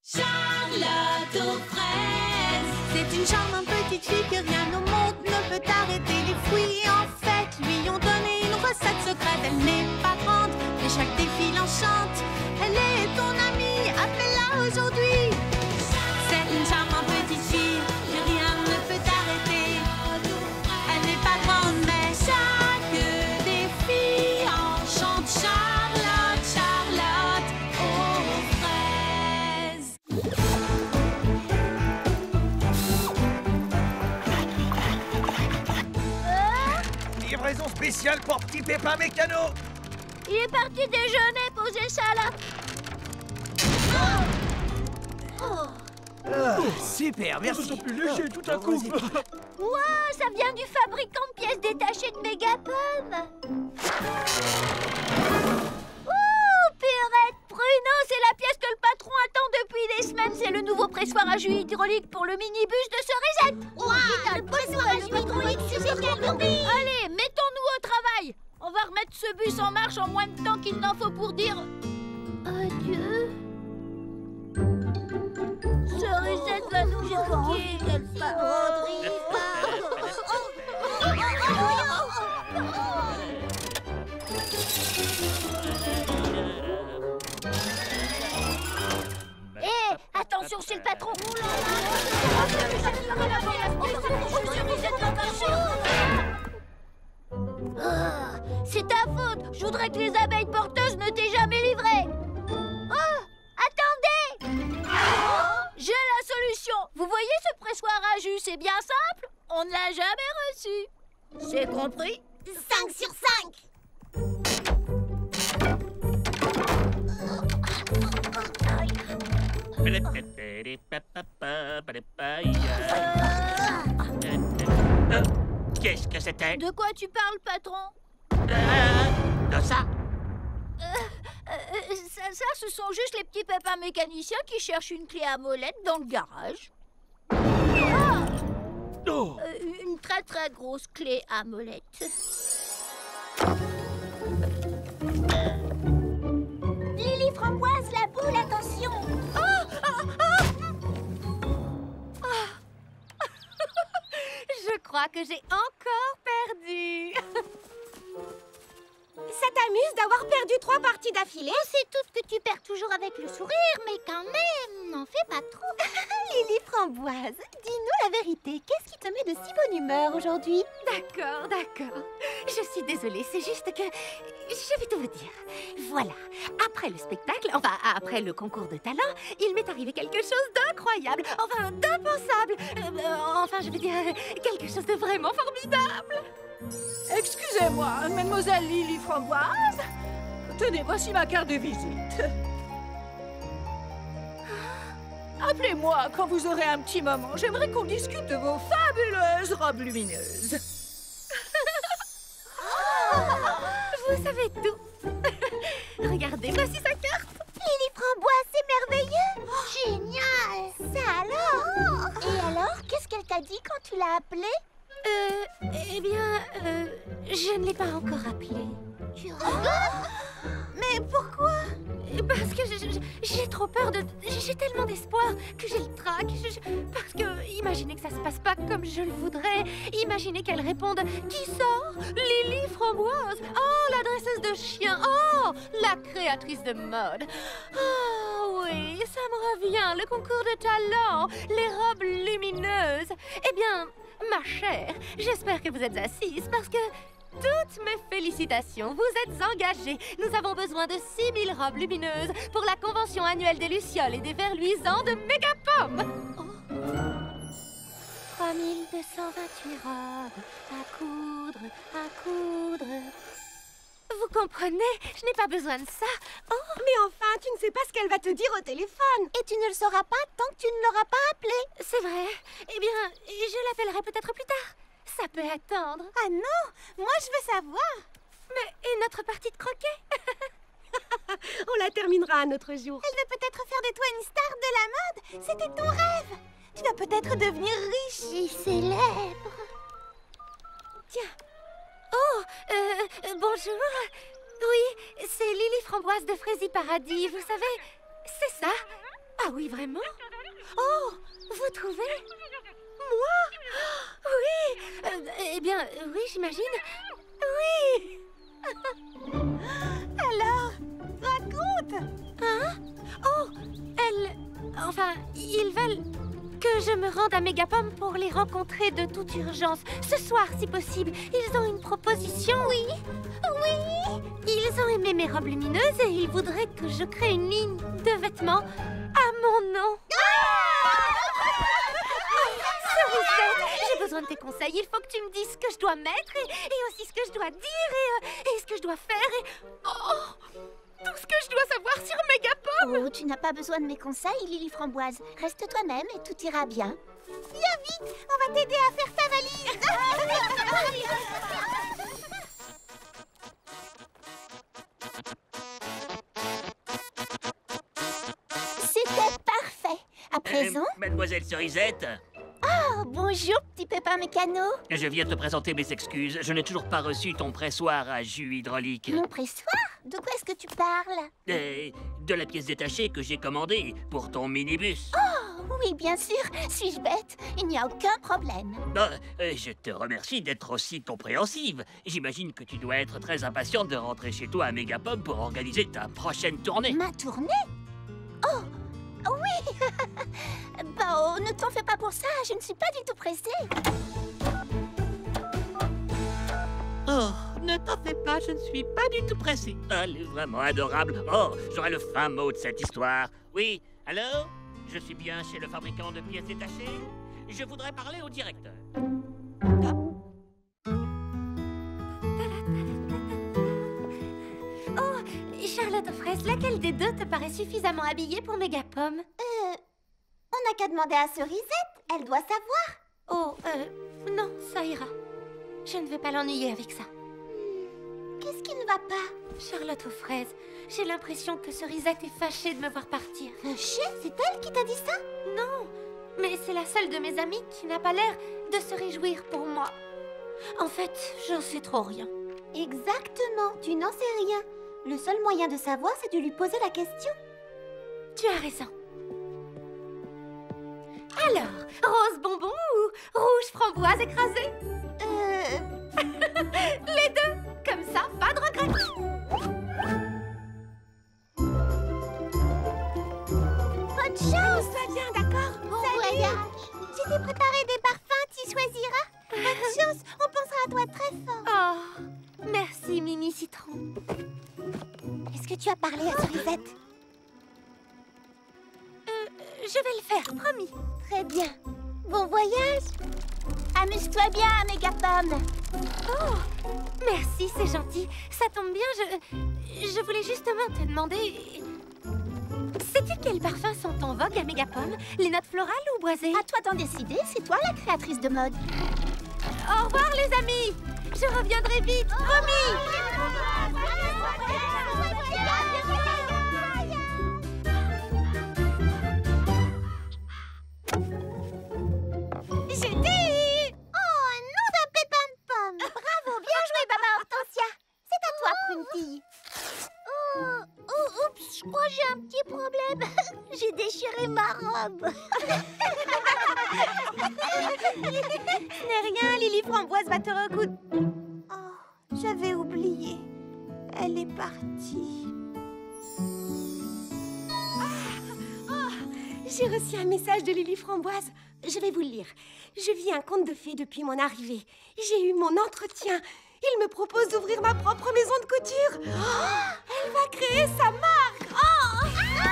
Charlotte aux fraises. C'est une charmante petite fille que rien au monde ne peut arrêter. Les fruits, en fait, lui ont donné une recette secrète. Elle n'est pas grande, mais chaque défi l'enchante. Elle est ton amie, appelle-la aujourd'hui. C'est une charmante petite fille que rien ne peut arrêter. Elle n'est pas grande, mais chaque défi enchante. Charlotte, Charlotte aux fraises. Livraison spéciale pour Petit Pépin Mécano. Il est parti déjeuner, posez ça là. Super, merci. C'est plus léger tout à coup. Wow, ça vient du fabricant de pièces détachées de Mégapom. Ouh, purée de pruneau, c'est la pièce que le patron attend depuis des semaines. C'est le nouveau pressoir à jus hydraulique pour le minibus de Cerisette. Waouh, le pressoir à jus hydraulique, c'est génial. Allez, mettons-nous au travail. On va remettre ce bus en marche en moins de temps qu'il n'en faut pour dire adieu. Cerisette va nous manquer, qu'elle part. Hé, attention, c'est le patron. C'est ta faute. Je voudrais que les abeilles porteuses ne t'aient jamais livré. Oh, attendez. J'ai la solution. Vous voyez ce pressoir à jus, c'est bien simple. On ne l'a jamais reçu. C'est compris? 5 sur 5. Qu'est-ce que c'était? De quoi tu parles, patron? De ça? Ça, ce sont juste les petits pépins mécaniciens qui cherchent une clé à molette dans le garage. Oh. Une très très grosse clé à molette. Lily Framboise, la boule, attention. Je crois que j'ai encore perdu. Ça t'amuse d'avoir perdu 3 parties d'affilée? C'est tout que tu perds toujours avec le sourire, mais quand même, n'en fais pas trop. Lily Framboise, dis-nous la vérité. Qu'est-ce qui te met de si bonne humeur aujourd'hui? D'accord, d'accord. Je suis désolée, c'est juste que... Je vais tout vous dire. Voilà, après le spectacle, enfin, après le concours de talent, il m'est arrivé quelque chose d'incroyable, enfin, d'impensable. Enfin, je veux dire, quelque chose de vraiment formidable. Excusez-moi, mademoiselle Lily Framboise. Tenez, voici ma carte de visite. Appelez-moi quand vous aurez un petit moment. J'aimerais qu'on discute de vos fabuleuses robes lumineuses. Vous savez tout. Regardez, voici sa carte. Lily Framboise, c'est merveilleux. Génial. Ça alors? Et alors, qu'est-ce qu'elle t'a dit quand tu l'as appelée? Eh bien, je ne l'ai pas encore appelé. Tu rigoles? Mais pourquoi? Parce que j'ai trop peur de... J'ai tellement d'espoir que j'ai le trac. Parce que, imaginez que ça se passe pas comme je le voudrais. Imaginez qu'elle réponde « Qui sort? Lily Framboise. Oh, la dresseuse de chiens. Oh, la créatrice de mode. Oh, oui, ça me revient, le concours de talent, les robes lumineuses. Eh bien, ma chère, j'espère que vous êtes assise parce que... Toutes mes félicitations, vous êtes engagés. Nous avons besoin de 6000 robes lumineuses pour la convention annuelle des Lucioles et des Vers luisants de Mégapom. Oh. 3228 robes à coudre, à coudre. Vous comprenez? Je n'ai pas besoin de ça. Oh. Mais enfin, tu ne sais pas ce qu'elle va te dire au téléphone. Et tu ne le sauras pas tant que tu ne l'auras pas appelée. C'est vrai. Eh bien, je l'appellerai peut-être plus tard. Ça peut attendre. Ah non, moi je veux savoir. Mais et notre partie de croquet? On la terminera un autre jour. Elle veut peut-être faire de toi une star de la mode. C'était ton rêve. Tu vas peut-être devenir riche et célèbre. Tiens. Oh, bonjour. Oui, c'est Lily Framboise de Frézy Paradis, vous savez. C'est ça. Ah oui, vraiment? Oh, vous trouvez? Moi? Oui. Eh bien, oui, j'imagine. Oui. Alors, raconte. Hein? Oh, Enfin, ils veulent que je me rende à Mégapom pour les rencontrer de toute urgence. Ce soir, si possible. Ils ont une proposition. Oui. Oui. Ils ont aimé mes robes lumineuses et ils voudraient que je crée une ligne de vêtements à mon nom. Cerisette, j'ai besoin de tes conseils. Il faut que tu me dises ce que je dois mettre et aussi ce que je dois dire et ce que je dois faire et... Oh, tout ce que je dois savoir sur Mégapom. Oh, tu n'as pas besoin de mes conseils, Lily Framboise. Reste toi-même et tout ira bien. Viens vite, on va t'aider à faire ta valise. C'était parfait. À présent... Mademoiselle Cerisette, Oh, bonjour, petit pépin mécano. je viens te présenter mes excuses. Je n'ai toujours pas reçu ton pressoir à jus hydraulique. Mon pressoir? De quoi est-ce que tu parles? De la pièce détachée que j'ai commandée pour ton minibus. Oh, oui, bien sûr. Suis-je bête? Il n'y a aucun problème. Je te remercie d'être aussi compréhensive. J'imagine que tu dois être très impatiente de rentrer chez toi à Mégapom pour organiser ta prochaine tournée. Ma tournée? Oh, oui. Bah, oh, ne t'en fais pas pour ça. Je ne suis pas du tout pressée. Oh, ne t'en fais pas, je ne suis pas du tout pressée. Elle est vraiment adorable. Oh, j'aurai le fin mot de cette histoire. Oui, allô? Je suis bien chez le fabricant de pièces détachées? Je voudrais parler au directeur. Oh, Charlotte aux fraises, laquelle des deux te paraît suffisamment habillée pour Mégapom? On n'a qu'à demander à Cerisette. Elle doit savoir. Oh, non, ça ira. Je ne vais pas l'ennuyer avec ça. Qu'est-ce qui ne va pas? Charlotte aux fraises, j'ai l'impression que Cerisette est fâchée de me voir partir. Fâchée? C'est elle qui t'a dit ça? Non, mais c'est la seule de mes amies qui n'a pas l'air de se réjouir pour moi. En fait, j'en sais trop rien. Exactement, tu n'en sais rien. Le seul moyen de savoir, c'est de lui poser la question. Tu as raison. Alors, rose bonbon ou rouge framboise écrasée? Les deux, comme ça, pas de regret. Bonne chance! Ça vient, d'accord? Bon voyage! Je t'ai préparé des parfums, tu choisiras. Bonne chance, on pensera à toi très fort. Oh, merci Mimi Citron. Est-ce que tu as parlé à Cerisette? Je vais le faire, promis. Très bien. Bon voyage! Amuse-toi bien, Mégapom! Oh, merci, c'est gentil. Ça tombe bien, je voulais justement te demander... Sais-tu quels parfums sont en vogue à Mégapom? Les notes florales ou boisées? À toi d'en décider, c'est toi la créatrice de mode. Au revoir les amis! Je reviendrai vite, promis! Je t'ai eu. Oh, un nom d'un pépin de pomme! Bravo, bien joué, Maman Hortensia! C'est à toi, Prunty! Oh, oups, je crois que j'ai un petit problème. J'ai déchiré ma robe. Ce n'est rien, Lily Framboise va te recoudre. Oh, j'avais oublié. Elle est partie. J'ai reçu un message de Lily Framboise. Je vais vous le lire. Je vis un conte de fées depuis mon arrivée. J'ai eu mon entretien. Il me propose d'ouvrir ma propre maison de couture. Oh, elle va créer sa marque. Oh.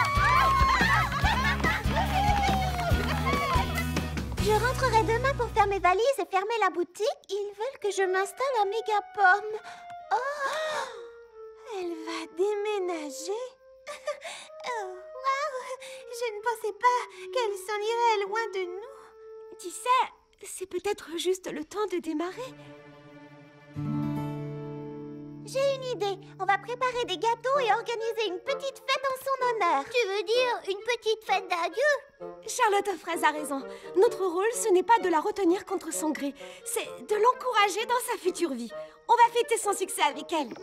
Je rentrerai demain pour faire mes valises et fermer la boutique. Ils veulent que je m'installe à Mégapom. Oh, elle va déménager. Oh, waouh, je ne pensais pas qu'elle s'en irait loin de nous. Tu sais, c'est peut-être juste le temps de démarrer. J'ai une idée. On va préparer des gâteaux et organiser une petite fête en son honneur. Tu veux dire une petite fête d'adieu? Charlotte aux fraises a raison. Notre rôle, ce n'est pas de la retenir contre son gré. C'est de l'encourager dans sa future vie. On va fêter son succès avec elle.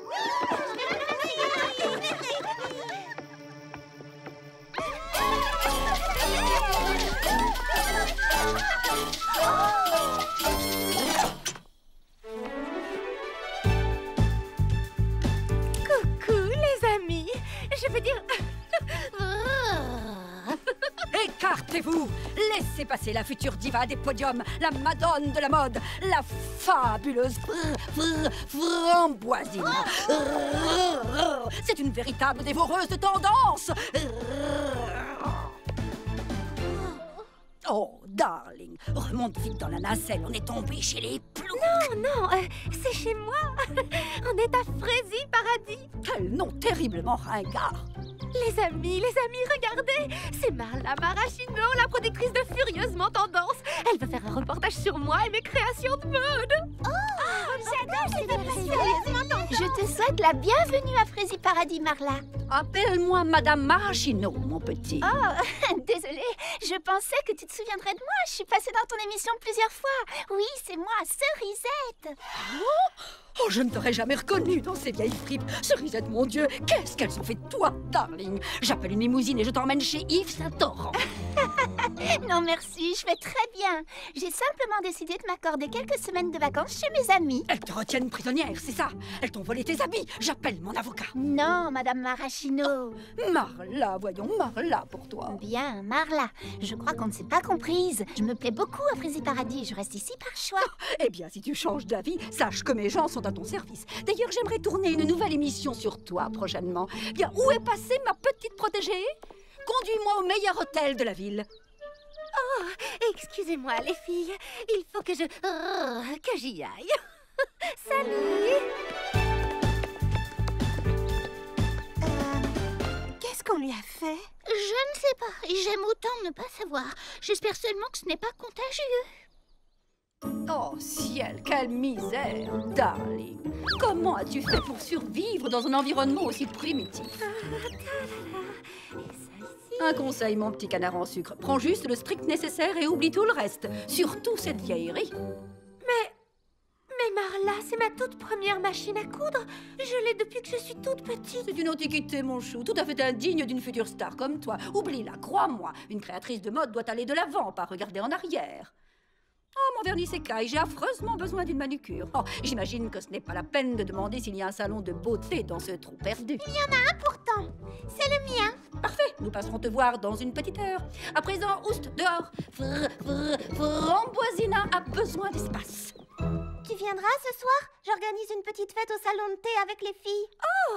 Écartez-vous! Laissez passer la future diva des podiums, la madone de la mode, la fabuleuse Framboisine. C'est une véritable dévoreuse de tendance. Oh, darling, remonte vite dans la nacelle, on est tombé chez les ploucs. Non, c'est chez moi. On est à Frézy Paradis. Quel nom terriblement ringard. Les amis, regardez. C'est Marla Maraschino, la productrice de Furieusement Tendance. Elle veut faire un reportage sur moi et mes créations de mode. Je te souhaite la bienvenue à Frézy Paradis, Marla. Appelle-moi Madame Maraschino, mon petit. Oh, désolée, je pensais que tu te souviendrais de moi. Je suis passée dans ton émission plusieurs fois. Oui, c'est moi, Cerisette. Oh, je ne t'aurais jamais reconnue dans ces vieilles fripes. Cerisette, mon Dieu, qu'est-ce qu'elles ont fait de toi, darling? J'appelle une limousine et je t'emmène chez Yves Saint-Laurent. Non, merci, je vais très bien. J'ai simplement décidé de m'accorder quelques semaines de vacances chez mes amis. Elles te retiennent prisonnière, c'est ça? Elles t'ont volé tes habits. J'appelle mon avocat. Non, Madame Maraschino. Marla, voyons, Marla pour toi. Bien, Marla, je crois qu'on ne s'est pas comprise. Je me plais beaucoup à Frézy Paradis, je reste ici par choix. Eh bien, si tu changes d'avis, sache que mes gens sont à ton service. D'ailleurs, j'aimerais tourner une nouvelle émission sur toi prochainement. Bien, où est passée ma petite protégée? Conduis-moi au meilleur hôtel de la ville. Oh, excusez-moi les filles. Il faut que j'y aille. Salut. Qu'est-ce qu'on lui a fait? Je ne sais pas, j'aime autant ne pas savoir. J'espère seulement que ce n'est pas contagieux. Oh ciel, quelle misère, darling. Comment as-tu fait pour survivre dans un environnement aussi primitif? Un conseil, mon petit canard en sucre. Prends juste le strict nécessaire et oublie tout le reste. Surtout cette vieillerie. Mais Marla, c'est ma toute première machine à coudre. Je l'ai depuis que je suis toute petite. C'est une antiquité, mon chou, tout à fait indigne d'une future star comme toi. Oublie-la, crois-moi. Une créatrice de mode doit aller de l'avant, pas regarder en arrière. Oh, mon vernis s'écaille, j'ai affreusement besoin d'une manucure. Oh, j'imagine que ce n'est pas la peine de demander s'il y a un salon de beauté dans ce trou perdu. Il y en a un pourtant, c'est le mien. Parfait, nous passerons te voir dans une petite heure. À présent, oust, dehors. Framboisina a besoin d'espace. Tu viendras ce soir? J'organise une petite fête au salon de thé avec les filles.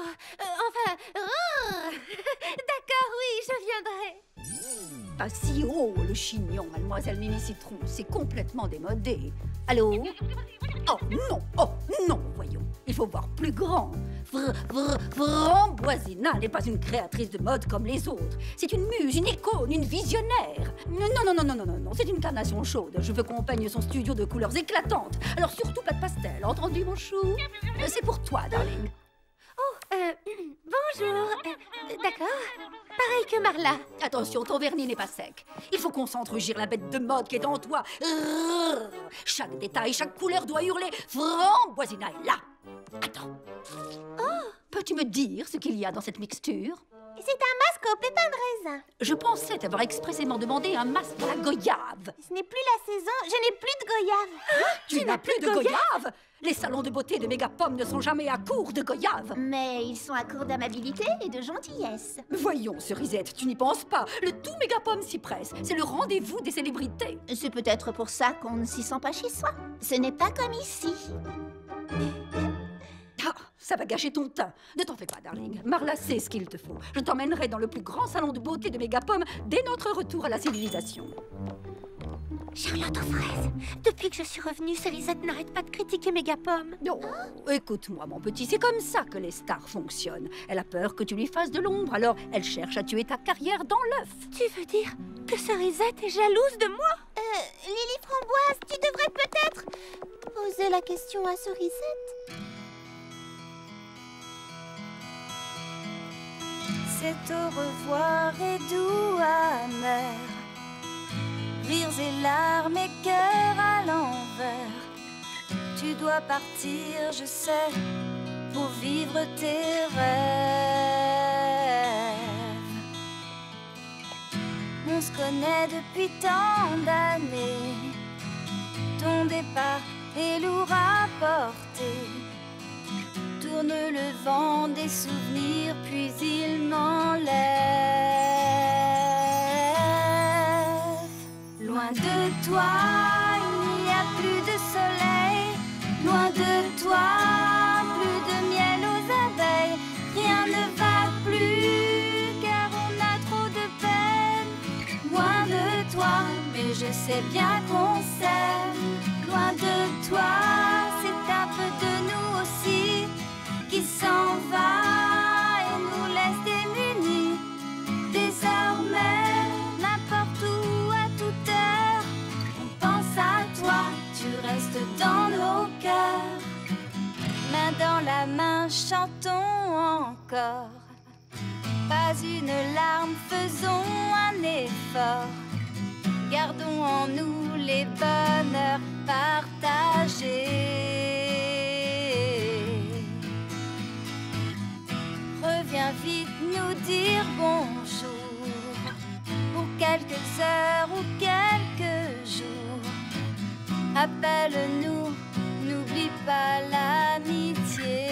D'accord, oui, je viendrai. Pas si haut, le chignon, mademoiselle Mimi Citron. C'est complètement démodé. Allô? Oh non, voyons. Il faut voir plus grand. Framboisina n'est pas une créatrice de mode comme les autres. C'est une muse, une icône, une visionnaire. Non, c'est une carnation chaude. Je veux qu'on peigne son studio de couleurs éclatantes. Alors surtout pas de pastel, entendu mon chou? C'est pour toi, darling. Bonjour. D'accord. Pareil que Marla. Attention, ton vernis n'est pas sec. Il faut qu'on s'entre-gire la bête de mode qui est en toi. Chaque détail, chaque couleur doit hurler. Framboisina est là. Attends. Peux-tu me dire ce qu'il y a dans cette mixture? C'est un masque au pépins de raisin. Je pensais t'avoir expressément demandé un masque à la goyave. Ce n'est plus la saison, je n'ai plus de goyave. Tu n'as plus de goyave? Les salons de beauté de Mégapom ne sont jamais à court de goyave. Mais ils sont à court d'amabilité et de gentillesse. Voyons, Cerisette, tu n'y penses pas. Le tout Mégapom s'y presse. C'est le rendez-vous des célébrités. C'est peut-être pour ça qu'on ne s'y sent pas chez soi. Ce n'est pas comme ici. Ah, ça va gâcher ton teint. Ne t'en fais pas, darling. Marla sait ce qu'il te faut. Je t'emmènerai dans le plus grand salon de beauté de Mégapom dès notre retour à la civilisation. Charlotte aux fraises. Depuis que je suis revenue, Cerisette n'arrête pas de critiquer Mégapom. Oh, écoute-moi, mon petit, c'est comme ça que les stars fonctionnent. Elle a peur que tu lui fasses de l'ombre, alors elle cherche à tuer ta carrière dans l'œuf. Tu veux dire que Cerisette est jalouse de moi? Lily Framboise, tu devrais peut-être poser la question à Cerisette. C'est au revoir et doux amer, rires et larmes et cœur à l'envers. Tu dois partir, je sais, pour vivre tes rêves. On se connaît depuis tant d'années, ton départ est lourd à porter. Tourne le vent des souvenirs, puis il m'enlève. toi, il n'y a plus de soleil. Loin de toi, plus de miel aux abeilles. Rien ne va plus, car on a trop de peine. Loin de toi, mais je sais bien qu'on s'aime. Loin de toi, c'est un peu de nous aussi qui s'en va et nous laisse démunis. Désormais, n'importe où, à toute heure, on pense à toi, tu restes dans nos cœurs. Main dans la main, chantons encore. Pas une larme, faisons un effort. Gardons en nous les bonheurs partagés. Reviens vite nous dire bonjour. Pour quelques heures ou quelques jours. Appelle-nous, n'oublie pas l'amitié.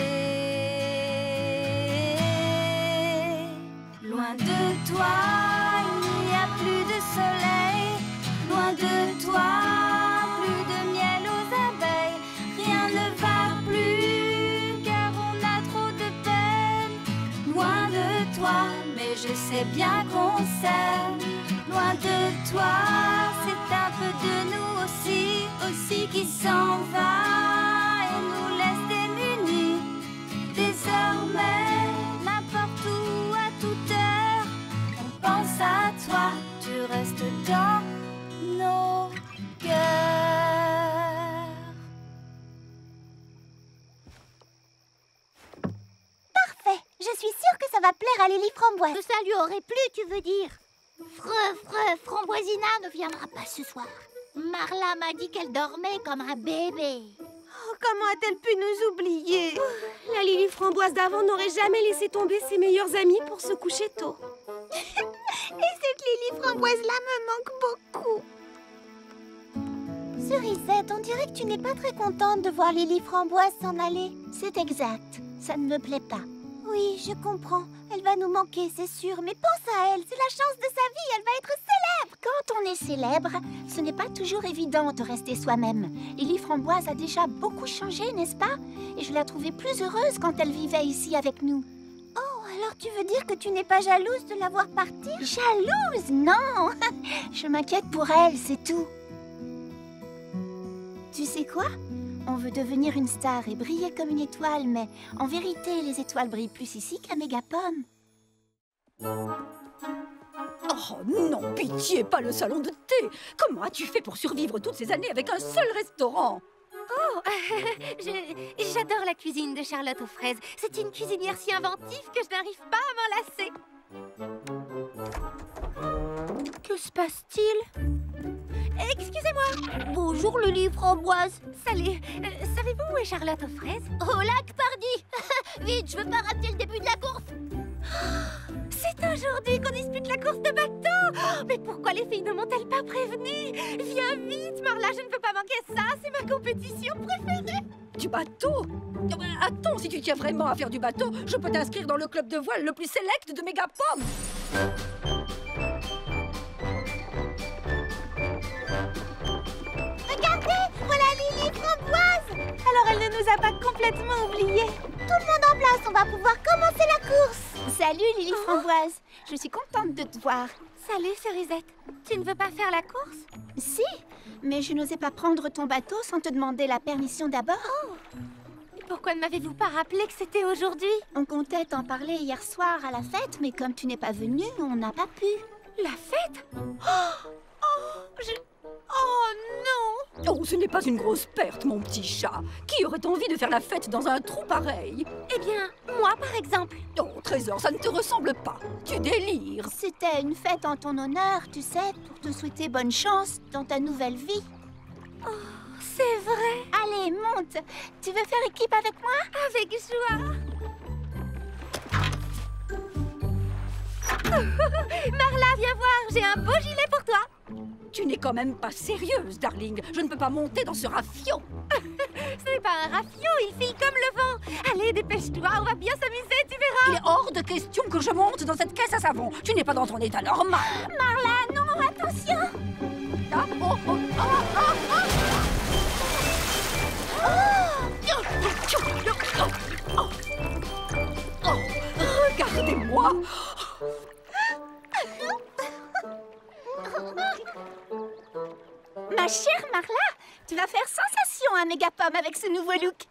Loin de toi, il n'y a plus de soleil. Loin de toi, plus de miel aux abeilles. Rien ne va plus, car on a trop de peine. Loin de toi, mais je sais bien qu'on s'aime. Loin de toi, c'est un peu de nous aussi qui s'en va et nous laisse démunis. Désormais, n'importe où, à toute heure, on pense à toi, tu restes dans nos cœurs. Parfait. Je suis sûre que ça va plaire à Lily Framboise. Que ça lui aurait plu, tu veux dire? Framboisina ne viendra pas ce soir. Marla m'a dit qu'elle dormait comme un bébé. Oh, comment a-t-elle pu nous oublier? La Lily Framboise d'avant n'aurait jamais laissé tomber ses meilleurs amis pour se coucher tôt. Et cette Lily Framboise-là me manque beaucoup. Cerisette, on dirait que tu n'es pas très contente de voir Lily Framboise s'en aller. C'est exact, ça ne me plaît pas. Oui, je comprends. Elle va nous manquer, c'est sûr. Mais pense à elle, c'est la chance de sa vie, elle va être célèbre. Quand on est célèbre, ce n'est pas toujours évident de rester soi-même. Lily Framboise a déjà beaucoup changé, n'est-ce pas? Et je la trouvais plus heureuse quand elle vivait ici avec nous. Oh, alors tu veux dire que tu n'es pas jalouse de la voir partir? Jalouse? Non. Je m'inquiète pour elle, c'est tout. Tu sais quoi? On veut devenir une star et briller comme une étoile, mais en vérité, les étoiles brillent plus ici qu'à Mégapom. Oh non, pitié, pas le salon de thé. Comment as-tu fait pour survivre toutes ces années avec un seul restaurant? Oh, j'adore la cuisine de Charlotte aux fraises. C'est une cuisinière si inventive que je n'arrive pas à m'en lasser. Que se passe-t-il? Excusez-moi. Bonjour, Lily Framboise. Salut. Savez-vous où est Charlotte aux fraises? Au lac, pardi. Vite, je veux pas rater le début de la course. C'est aujourd'hui qu'on dispute la course de bateau. Oh, mais pourquoi les filles ne m'ont-elles pas prévenue? Viens vite, Marla, je ne peux pas manquer ça. C'est ma compétition préférée. Du bateau? Attends, si tu tiens vraiment à faire du bateau, je peux t'inscrire dans le club de voile le plus sélect de Mégapom. Regardez, voilà Lily Framboise. Alors elle ne nous a pas complètement oubliés. Tout le monde en place, on va pouvoir commencer la course. Salut Lily Framboise, je suis contente de te voir. Salut, Cerisette. Tu ne veux pas faire la course? Si, mais je n'osais pas prendre ton bateau sans te demander la permission d'abord. Et pourquoi ne m'avez-vous pas rappelé que c'était aujourd'hui? On comptait t'en parler hier soir à la fête, mais comme tu n'es pas venue, on n'a pas pu. La fête? Oh non! Oh, ce n'est pas une grosse perte, mon petit chat. Qui aurait envie de faire la fête dans un trou pareil? Eh bien, moi par exemple. Oh, Trésor, ça ne te ressemble pas. Tu délires. C'était une fête en ton honneur, tu sais, pour te souhaiter bonne chance dans ta nouvelle vie. Oh, c'est vrai. Allez, monte. Tu veux faire équipe avec moi? Avec joie. Marla, viens voir, j'ai un beau gilet pour toi. Tu n'es quand même pas sérieuse, darling. Je ne peux pas monter dans ce rafiot. Ce n'est pas un rafiot, il file comme le vent. Allez, dépêche-toi, on va bien s'amuser, tu verras. Il est hors de question que je monte dans cette caisse à savon. Tu n'es pas dans ton état normal. Marla, non, attention. Ah, oh, oh, oh. Ma chère Marla, tu vas faire sensation à Mégapom avec ce nouveau look.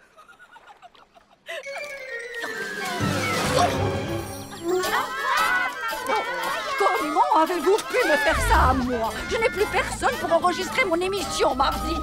Comment avez-vous pu me faire ça à moi? Je n'ai plus personne pour enregistrer mon émission mardi.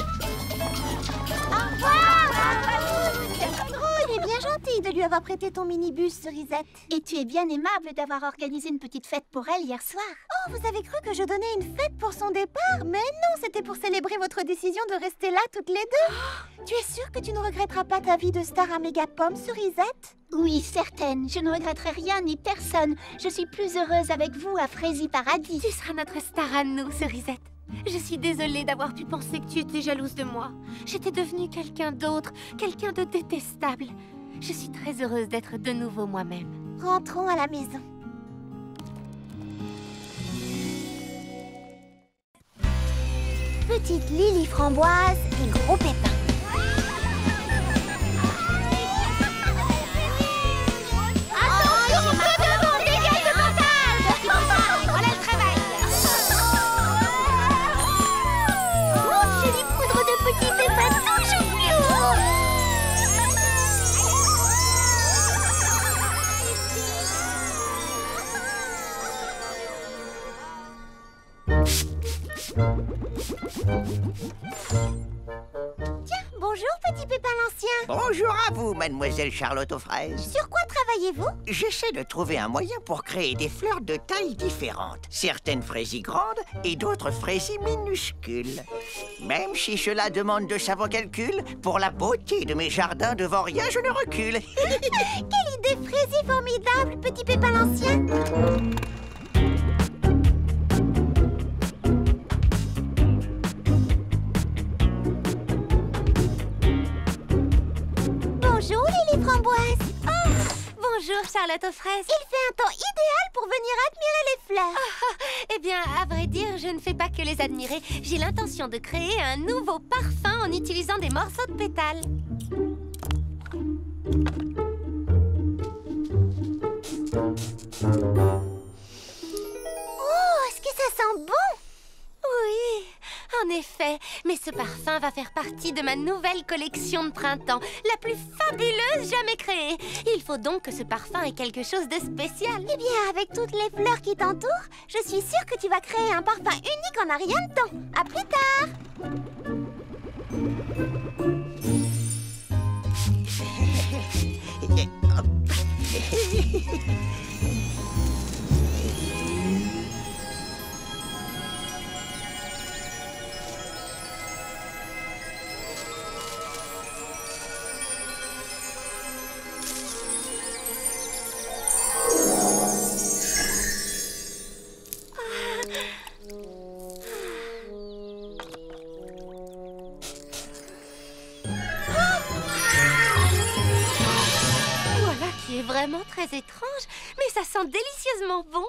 Oh, il est bien gentil de lui avoir prêté ton minibus, Cerisette. Et tu es bien aimable d'avoir organisé une petite fête pour elle hier soir. Oh, vous avez cru que je donnais une fête pour son départ? Mais non, c'était pour célébrer votre décision de rester là toutes les deux. Tu es sûre que tu ne regretteras pas ta vie de star à Mégapom, Cerisette? Oui, certaine. Je ne regretterai rien ni personne. Je suis plus heureuse avec vous à Frézy Paradis. Tu seras notre star à nous, Cerisette. Je suis désolée d'avoir pu penser que tu étais jalouse de moi. J'étais devenue quelqu'un d'autre, quelqu'un de détestable. Je suis très heureuse d'être de nouveau moi-même. Rentrons à la maison. Petite Lily Framboise et Gros Pépin. Tiens, bonjour petit Pépin l'Ancien. Bonjour à vous, mademoiselle Charlotte aux fraises. Sur quoi travaillez-vous? J'essaie de trouver un moyen pour créer des fleurs de tailles différentes. Certaines fraisies grandes et d'autres fraisies minuscules. Même si cela demande de savants calculs, pour la beauté de mes jardins devant rien, je ne recule. Quelle idée frésie formidable, petit Pépin l'Ancien. Bonjour Lily Framboise. Oh, bonjour Charlotte aux fraises. Il fait un temps idéal pour venir admirer les fleurs. Eh bien, à vrai dire, je ne fais pas que les admirer. J'ai l'intention de créer un nouveau parfum en utilisant des morceaux de pétales. Oh, est-ce que ça sent bon? Oui, en effet. Mais ce parfum va faire partie de ma nouvelle collection de printemps, la plus fabuleuse jamais créée. Il faut donc que ce parfum ait quelque chose de spécial. Eh bien, avec toutes les fleurs qui t'entourent, je suis sûre que tu vas créer un parfum unique en un rien de temps. À plus tard. Voilà qui est vraiment très étrange, mais ça sent délicieusement bon.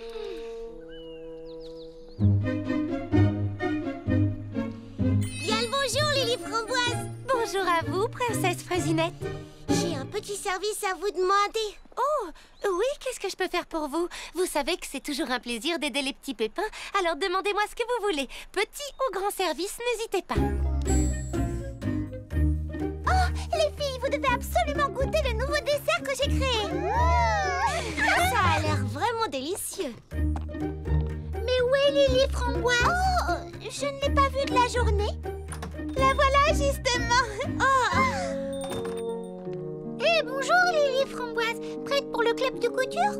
Bien le bonjour, Lily Framboise. Bonjour à vous, princesse Fraisinette. J'ai un petit service à vous demander. Oh, oui, qu'est-ce que je peux faire pour vous? Vous savez que c'est toujours un plaisir d'aider les petits pépins, alors demandez-moi ce que vous voulez. Petit ou grand service, n'hésitez pas. Oh, les filles, vous devez absolument goûter le nouveau dessert que j'ai créé. Ça a l'air vraiment délicieux. Mais où est Lily Framboise? Oh, je ne l'ai pas vue de la journée. La voilà, justement. Oh. Eh, bonjour Lily Framboise. Prête pour le club de couture?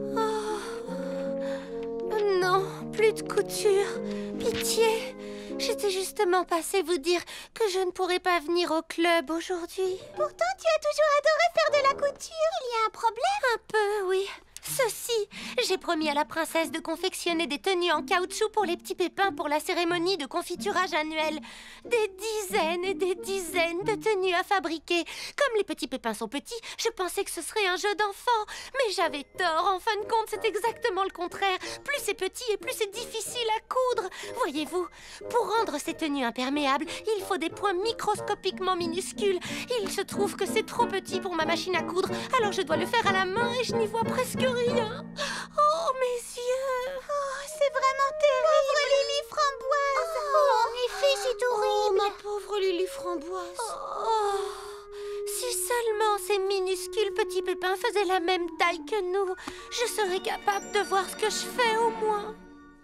Non, plus de couture. Pitié. J'étais justement passée vous dire que je ne pourrais pas venir au club aujourd'hui. Pourtant, tu as toujours adoré faire de la couture. Il y a un problème? Un peu, oui. Ceci, j'ai promis à la princesse de confectionner des tenues en caoutchouc pour les petits pépins pour la cérémonie de confiturage annuelle. Des dizaines et des dizaines de tenues à fabriquer. Comme les petits pépins sont petits, je pensais que ce serait un jeu d'enfant. Mais j'avais tort, en fin de compte, c'est exactement le contraire. Plus c'est petit et plus c'est difficile à coudre. Voyez-vous, pour rendre ces tenues imperméables, il faut des points microscopiquement minuscules. Il se trouve que c'est trop petit pour ma machine à coudre, alors je dois le faire à la main et je n'y vois presque rien. rien. Oh, mes yeux. Oh, c'est vraiment terrible. Pauvre Lily Framboise. Oh, en effet, c'est horrible. Ma pauvre Lily Framboise. Oh, si seulement ces minuscules petits pépins faisaient la même taille que nous, je serais capable de voir ce que je fais au moins.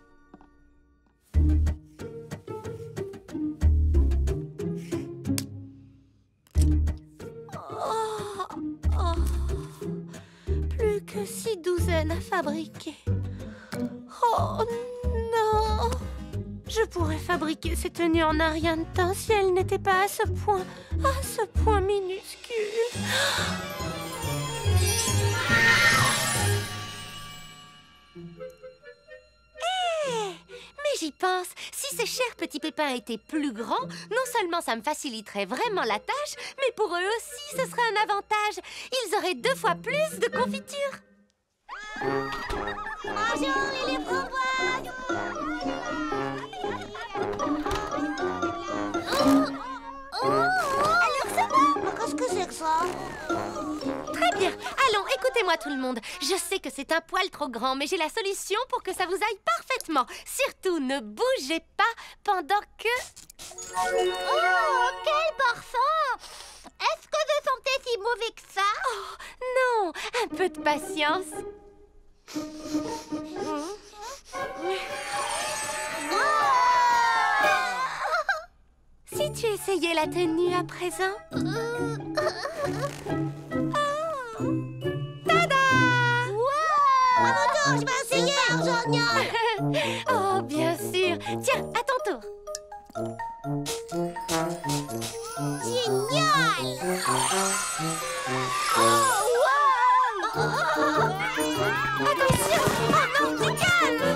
Plus que 6 douzaines à fabriquer. Oh non! Je pourrais fabriquer ces tenues en un rien de temps si elles n'étaient pas à ce point minuscule. Mais j'y pense, si ces chers petits pépins étaient plus grands, non seulement ça me faciliterait vraiment la tâche, mais pour eux aussi ce serait un avantage. Ils auraient 2 fois plus de confiture. Bonjour, Lily Framboise. Alors ça va? Qu'est-ce que c'est que ça? Très bien, allons, écoutez-moi tout le monde. Je sais que c'est un poil trop grand, mais j'ai la solution pour que ça vous aille parfaitement. Surtout, ne bougez pas pendant que... Oh, quel parfum! Est-ce que je sentais si mauvais que ça? Oh, non, un peu de patience. Si tu essayais la tenue à présent. Tada! À mon tour, je vais essayer, génial. Oh, bien sûr. Tiens, à ton tour. Génial. Attention! Oh non, du calme!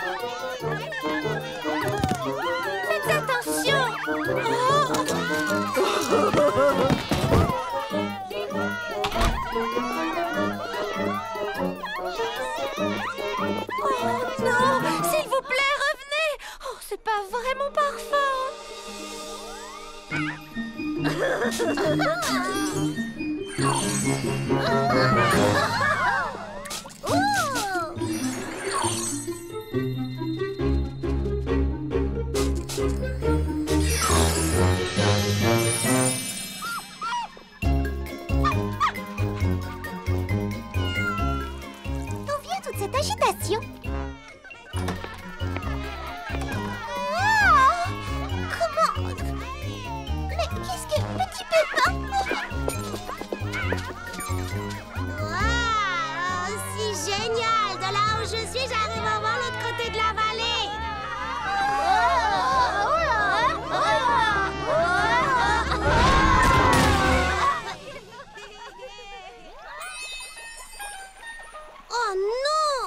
Faites attention! Oh non! S'il vous plaît, revenez! Oh, c'est pas vraiment parfum! D'où vient toute cette agitation? Comment? Mais qu'est-ce que... Petit pépin? Waouh, si génial! De là où je suis, j'arrive à voir l'autre côté de la vallée. Oh non!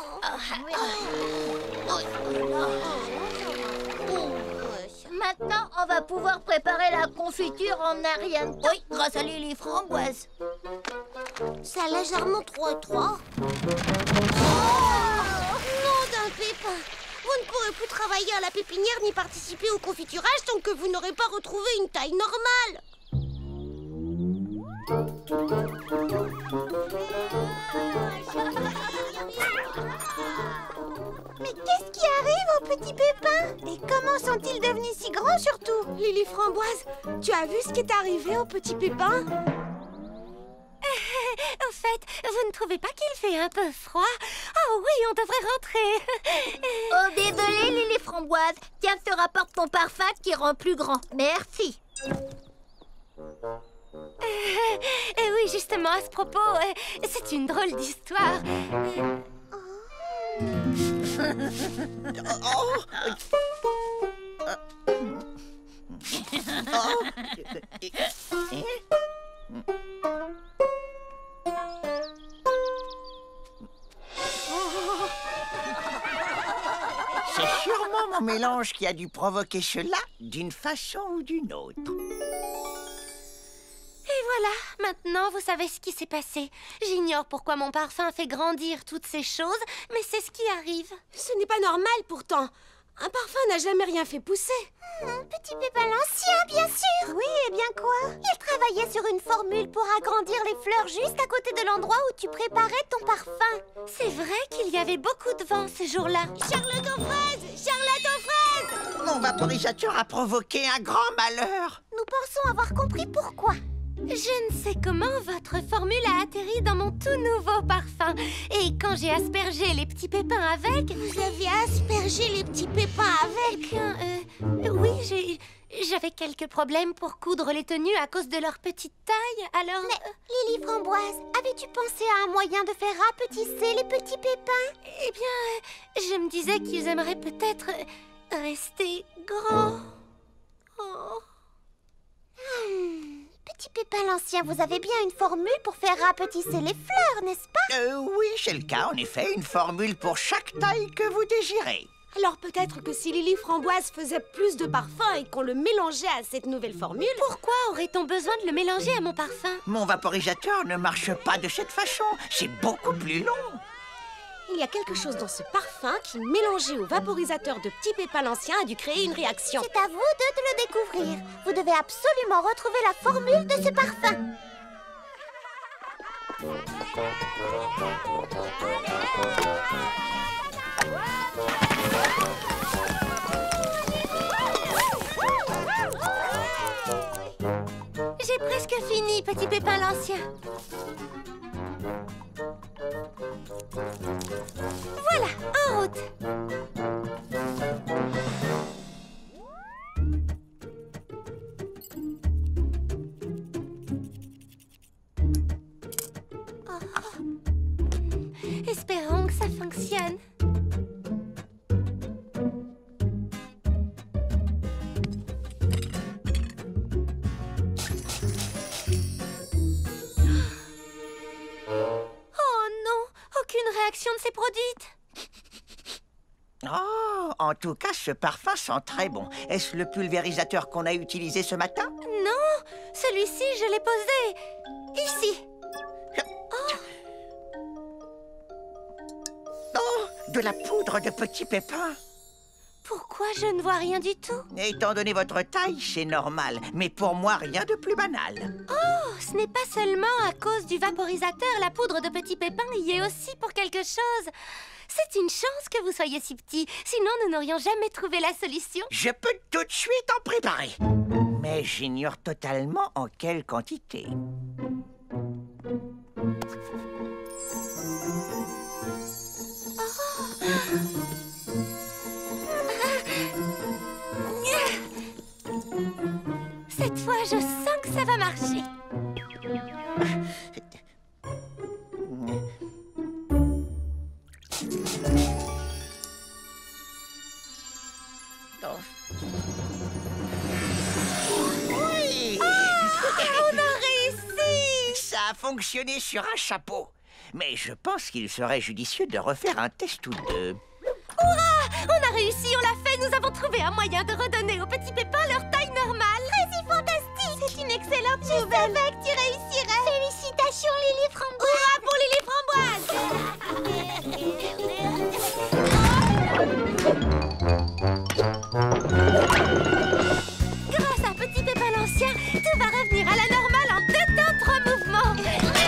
Maintenant, on va pouvoir préparer la confiture en un rien de temps. Oui, grâce à Lily Framboise. C'est légèrement trop étroit. Oh, non d'un pépin. Vous ne pourrez plus travailler à la pépinière ni participer au confiturage tant que vous n'aurez pas retrouvé une taille normale. Mais qu'est-ce qui arrive aux petits pépins? Et comment sont-ils devenus si grands surtout? Lily Framboise, tu as vu ce qui est arrivé au petit pépin? Au fait, vous ne trouvez pas qu'il fait un peu froid? Oh oui, on devrait rentrer. Oh, désolé, Lily Framboise. Tiens, je te rapporte ton parfum qui rend plus grand. Merci. Oui, justement, à ce propos, c'est une drôle d'histoire. C'est sûrement mon mélange qui a dû provoquer cela d'une façon ou d'une autre. Et voilà, maintenant vous savez ce qui s'est passé. J'ignore pourquoi mon parfum fait grandir toutes ces choses, mais c'est ce qui arrive. Ce n'est pas normal pourtant. Un parfum n'a jamais rien fait pousser. Petit Pépin l'Ancien, bien sûr. Oui, et bien quoi? Il travaillait sur une formule pour agrandir les fleurs juste à côté de l'endroit où tu préparais ton parfum. C'est vrai qu'il y avait beaucoup de vent ce jour-là. Charlotte aux fraises! Charlotte aux fraises! Mon vaporisateur a provoqué un grand malheur. Nous pensons avoir compris pourquoi. Je ne sais comment votre formule a atterri dans mon tout nouveau parfum. Et quand j'ai aspergé les petits pépins avec... Vous avez aspergé les petits pépins avec? Oui, j'avais quelques problèmes pour coudre les tenues à cause de leur petite taille, alors... Mais, Lily Framboise, avais-tu pensé à un moyen de faire rapetisser les petits pépins? Eh bien, je me disais qu'ils aimeraient peut-être rester grands. Oh. Petit Pépin l'Ancien, vous avez bien une formule pour faire rapetisser les fleurs, n'est-ce pas? Oui, c'est le cas, en effet, une formule pour chaque taille que vous désirez. Alors peut-être que si Lily Framboise faisait plus de parfum et qu'on le mélangeait à cette nouvelle formule... Pourquoi aurait-on besoin de le mélanger à mon parfum? Mon vaporisateur ne marche pas de cette façon, c'est beaucoup plus long. Il y a quelque chose dans ce parfum qui, mélangé au vaporisateur de Petit Pépin l'Ancien, a dû créer une réaction. C'est à vous deux de le découvrir. Vous devez absolument retrouver la formule de ce parfum. J'ai presque fini, Petit Pépin l'Ancien. Voilà, en route. Espérons que ça fonctionne. Ne s'est produite. Oh, en tout cas, ce parfum sent très bon. Est-ce le pulvérisateur qu'on a utilisé ce matin? Non, celui-ci, je l'ai posé ici. Oh, de la poudre de petits pépins. Pourquoi je ne vois rien du tout? Étant donné votre taille, c'est normal. Mais pour moi, rien de plus banal. Oh, ce n'est pas seulement à cause du vaporisateur. La poudre de petits pépins y est aussi pour quelque chose. C'est une chance que vous soyez si petit. Sinon, nous n'aurions jamais trouvé la solution. Je peux tout de suite en préparer. Mais j'ignore totalement en quelle quantité. Cette fois, je sens que ça va marcher. Oui! On a réussi! Ça a fonctionné sur un chapeau. Mais je pense qu'il serait judicieux de refaire un test ou deux. Hurrah! On a réussi, on l'a fait. Nous avons trouvé un moyen de redonner aux petits pépins leur taille normale. C'est fantastique! C'est une excellente nouvelle. Je savais que tu réussirais. Félicitations, Lily Framboise. Hurrah pour Lily Framboise. Grâce à Petit Pépin l'Ancien, tout va revenir à la normale en 2 temps 3 mouvements.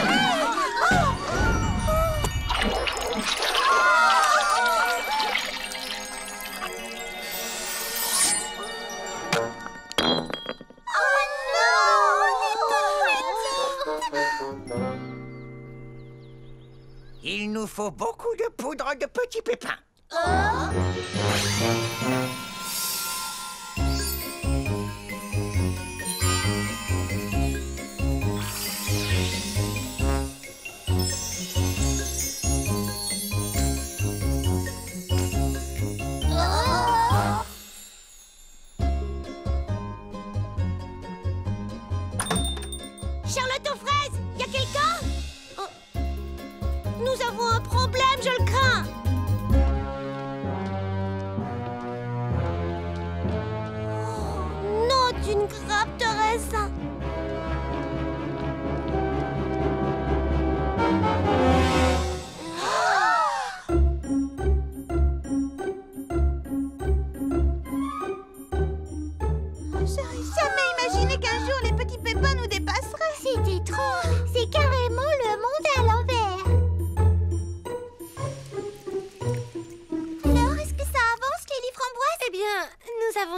Il nous faut beaucoup de poudre de petits pépins. Charlotte aux fraises, y a quelqu'un? Nous avons un problème, je le crains. Oh, non, d'une grappe de raisin.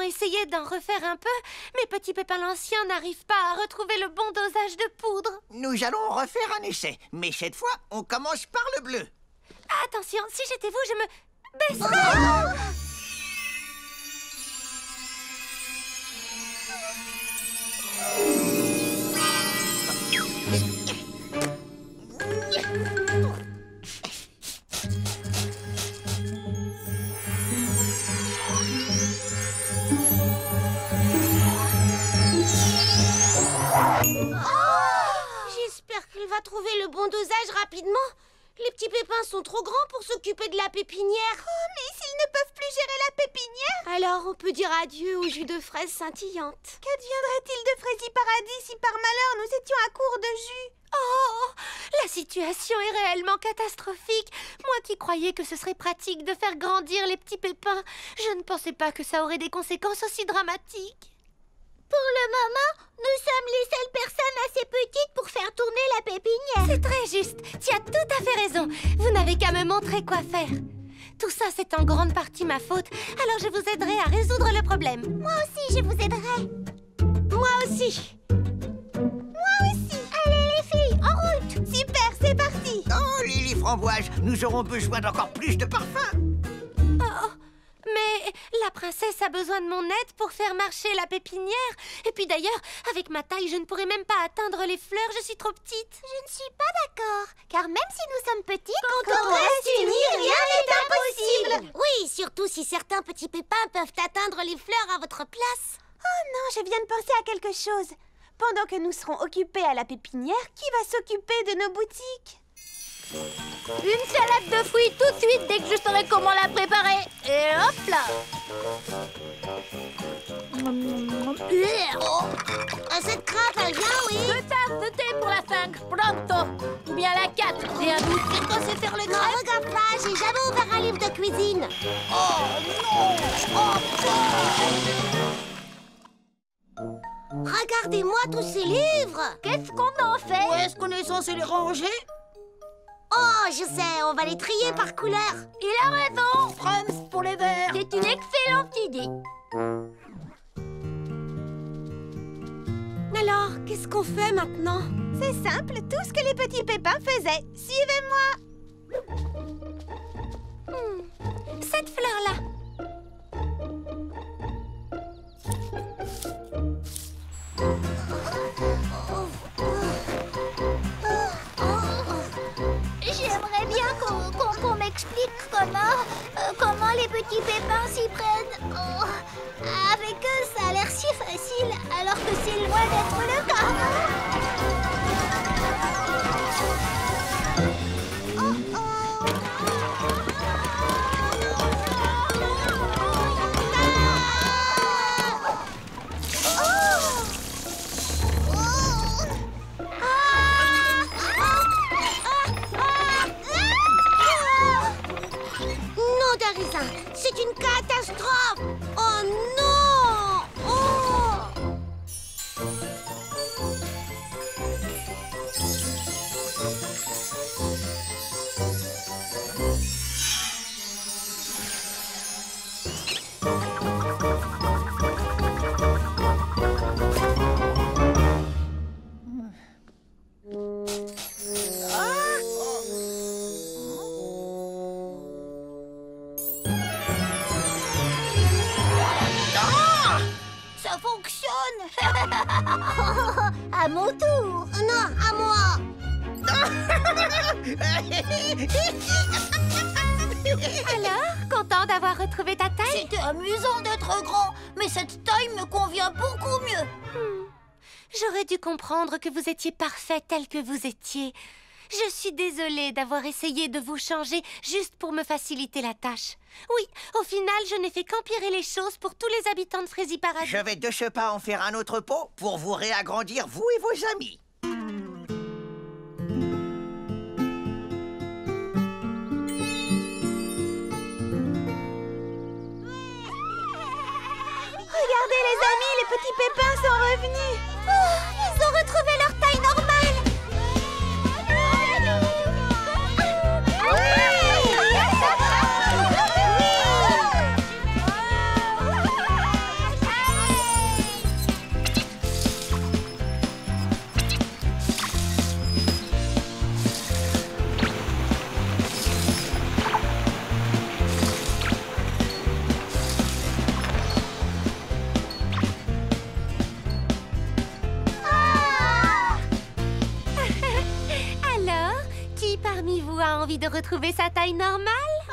essayé d'en refaire un peu, mes petits pépins l'ancien n'arrivent pas à retrouver le bon dosage de poudre. Nous allons refaire un essai, mais cette fois, on commence par le bleu. Attention, si j'étais vous, je me baisserais. J'espère qu'il va trouver le bon dosage rapidement. Les petits pépins sont trop grands pour s'occuper de la pépinière. Oh, mais s'ils ne peuvent plus gérer la pépinière, Alors on peut dire adieu au jus de fraises scintillantes. qu'adviendrait-il de Fraisi Paradis si par malheur nous étions à court de jus? Oh, la situation est réellement catastrophique. Moi qui croyais que ce serait pratique de faire grandir les petits pépins, je ne pensais pas que ça aurait des conséquences aussi dramatiques. Pour le moment, nous sommes les seules personnes assez petites pour faire tourner la pépinière. C'est très juste. Tu as tout à fait raison. Vous n'avez qu'à me montrer quoi faire. Tout ça, c'est en grande partie ma faute. Alors je vous aiderai à résoudre le problème. Moi aussi, je vous aiderai. Moi aussi. Moi aussi. Allez les filles, en route. Super, c'est parti. Oh, Lily Framboise, nous aurons besoin d'encore plus de parfum. Oh, mais la princesse a besoin de mon aide pour faire marcher la pépinière. Et puis d'ailleurs, avec ma taille, je ne pourrais même pas atteindre les fleurs. Je suis trop petite. Je ne suis pas d'accord, car même si nous sommes petites, Quand on reste unis, rien n'est impossible. Oui, surtout si certains petits pépins peuvent atteindre les fleurs à votre place. Oh non, je viens de penser à quelque chose. Pendant que nous serons occupés à la pépinière, qui va s'occuper de nos boutiques? Une salade de fruits tout de suite dès que je saurai comment la préparer. Et hop là. Cette craque, elle vient, oui. 2 tasses de thé pour la 5, pronto. Ou bien la 4, j'ai un doute. C'est quoi, c'est faire le crêpes? Non, regarde là, j'ai jamais ouvert un livre de cuisine. Regardez-moi tous ces livres. Qu'est-ce qu'on en fait? Où est-ce qu'on est censé les ranger? Oh, je sais, on va les trier par couleur. Il a raison. Frums pour les verts. C'est une excellente idée. Alors, qu'est-ce qu'on fait maintenant? C'est simple, tout ce que les petits pépins faisaient. Suivez-moi. Cette fleur-là. J'aimerais bien qu'on m'explique comment les petits pépins s'y prennent. Oh, avec eux, ça a l'air si facile, alors que c'est loin d'être le cas. Non, Darisa, c'est une catastrophe. Oh non! Oh! Ça fonctionne. À mon tour. Non, à moi. Alors, content d'avoir retrouvé ta taille? C'était amusant d'être grand, mais cette taille me convient beaucoup mieux. J'aurais dû comprendre que vous étiez parfait tel que vous étiez. Je suis désolée d'avoir essayé de vous changer juste pour me faciliter la tâche. Oui, au final, je n'ai fait qu'empirer les choses pour tous les habitants de Fraisi Paradis. Je vais de ce pas en faire un autre pot pour vous réagrandir, vous et vos amis. Regardez les amis, les petits pépins sont revenus. Ils ont retrouvé leur taille normale. envie de retrouver sa taille normale?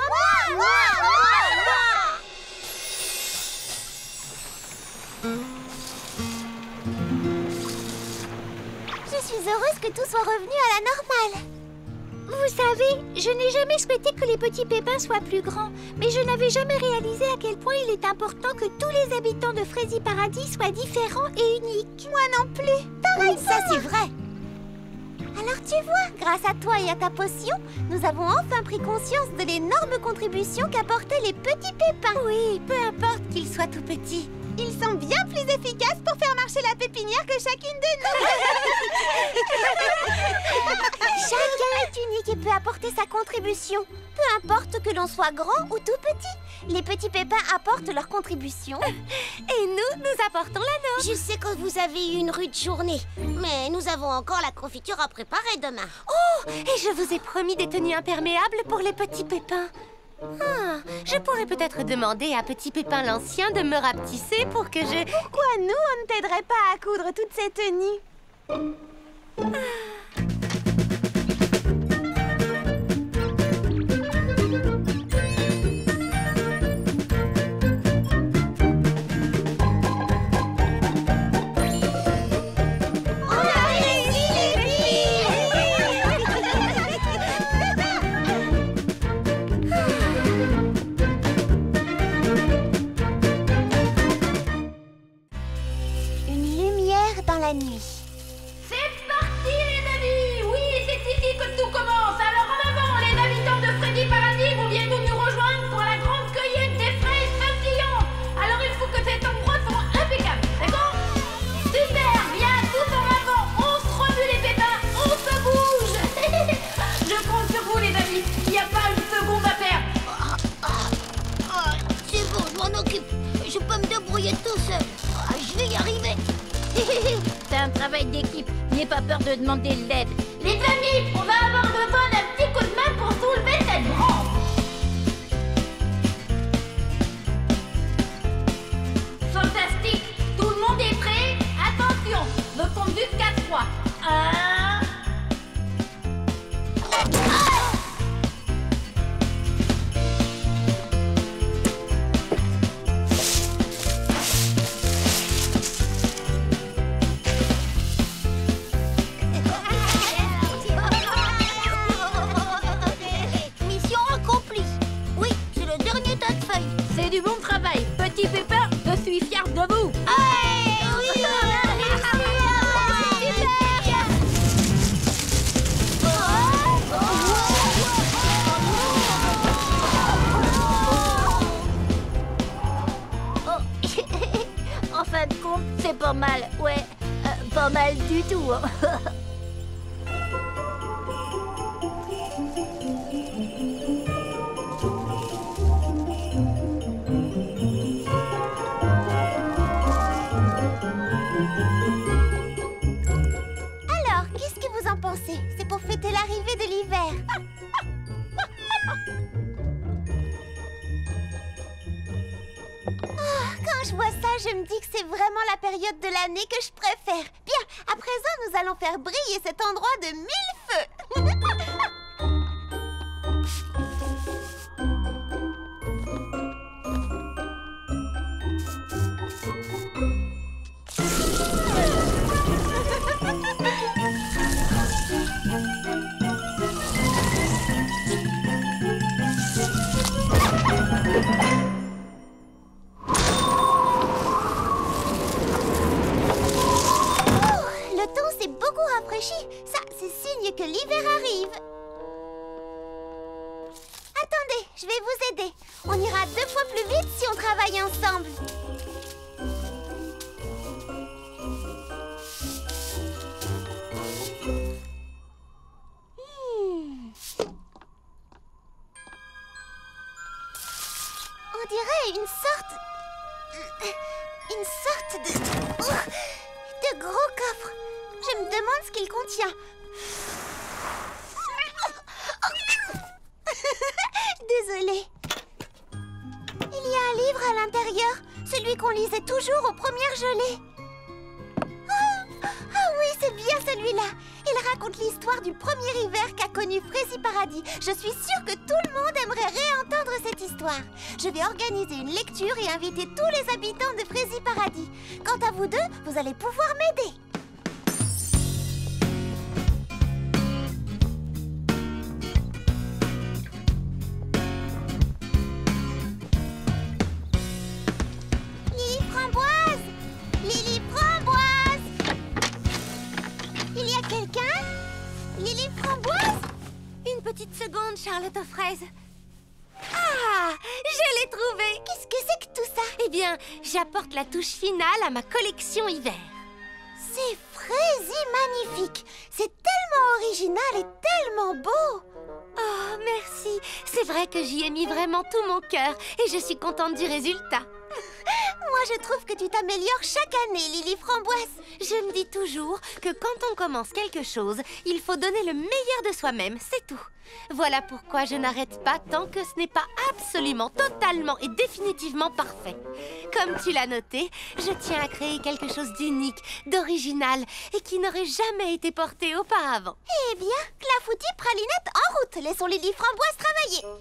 Je suis heureuse que tout soit revenu à la normale. Vous savez, je n'ai jamais souhaité que les petits pépins soient plus grands, mais je n'avais jamais réalisé à quel point il est important que tous les habitants de Freddy Paradis soient différents et uniques. Moi non plus. Pareil, ça c'est vrai. Alors tu vois, grâce à toi et à ta potion, nous avons enfin pris conscience de l'énorme contribution qu'apportaient les petits pépins. Oui, peu importe qu'ils soient tout petits. Ils sont bien plus efficaces pour faire marcher la pépinière que chacune de nous. Chacun est unique et peut apporter sa contribution. Peu importe que l'on soit grand ou tout petit. Les petits pépins apportent leur contribution. Et nous apportons la nôtre. Je sais que vous avez eu une rude journée, mais nous avons encore la confiture à préparer demain. Oh, et je vous ai promis des tenues imperméables pour les petits pépins. Ah, je pourrais peut-être demander à Petit Pépin l'Ancien de me rapetisser pour que je... Pourquoi nous, on ne t'aiderait pas à coudre toutes ces tenues? La nuit. C'est parti les amis. Oui, c'est ici que tout commence. Alors en avant, les habitants de Freddy Paradis, vous bientôt nous rejoindre pour la grande cueillette des fraises scintillantes. Alors il faut que cet endroit soit impeccable, d'accord? Super, bien, tout en avant. On se remue les pépins, on se bouge. Je compte sur vous les amis, il n'y a pas une seconde à perdre. C'est bon, je m'en occupe. Je peux me débrouiller tout seul. Je vais y arriver. C'est un travail d'équipe, n'ayez pas peur de demander de l'aide. Les amis, on va avoir besoin d'un petit coup de main pour soulever cette branche. Fantastique, tout le monde est prêt? Attention, je compte jusqu'à 3. 1... C'est du bon travail, Petit Pépin, je suis fière de vous. Oui, En fin de compte, c'est pas mal, ouais, pas mal du tout. C'est pour fêter l'arrivée de l'hiver. Quand je vois ça, je me dis que c'est vraiment la période de l'année que je préfère. Bien, à présent, nous allons faire briller cet endroit de 1000 feux. Ça, c'est signe que l'hiver arrive. Attendez, je vais vous aider. On ira 2 fois plus vite si on travaille ensemble. On dirait une sorte de gros coffre. Je me demande ce qu'il contient. Désolée. Il y a un livre à l'intérieur, celui qu'on lisait toujours aux premières gelées. Ah oui, c'est bien celui-là. Il raconte l'histoire du premier hiver qu'a connu Frézy Paradis. Je suis sûre que tout le monde aimerait réentendre cette histoire. Je vais organiser une lecture et inviter tous les habitants de Frézy Paradis. Quant à vous deux, vous allez pouvoir m'aider. Lily Framboise! Lily Framboise! Il y a quelqu'un? Lily Framboise? Une petite seconde, Charlotte aux fraises. Ah, je l'ai trouvé. Qu'est-ce que c'est que tout ça? Eh bien, j'apporte la touche finale à ma collection hiver. C'est Frézy magnifique. C'est tellement original et tellement beau. Oh, merci. C'est vrai que j'y ai mis vraiment tout mon cœur et je suis contente du résultat. Moi, je trouve que tu t'améliores chaque année, Lily Framboise. Je me dis toujours que quand on commence quelque chose, il faut donner le meilleur de soi-même, c'est tout. Voilà pourquoi je n'arrête pas tant que ce n'est pas absolument, totalement et définitivement parfait. Comme tu l'as noté, je tiens à créer quelque chose d'unique, d'original et qui n'aurait jamais été porté auparavant. Eh bien, Clafoutis, Pralinette, en route. Laissons Lily Framboise travailler.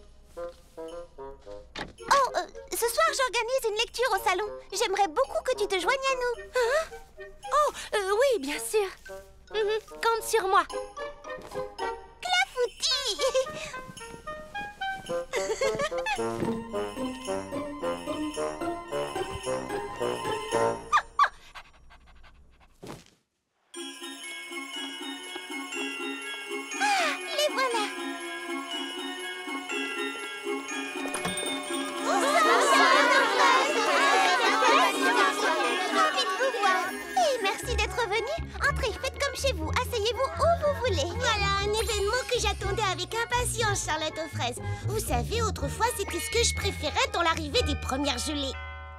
Oh, ce soir, j'organise une lecture au salon. J'aimerais beaucoup que tu te joignes à nous. Hein? Oh, oui, bien sûr. Compte sur moi. Clafoutis! Ah, les voilà! Et merci d'être venu. Entrez, faites comme chez vous. Asseyez-vous où vous voulez. Voilà un événement que j'attendais avec impatience, Charlotte aux fraises. Vous savez, autrefois, c'était ce que je préférais dans l'arrivée des premières gelées.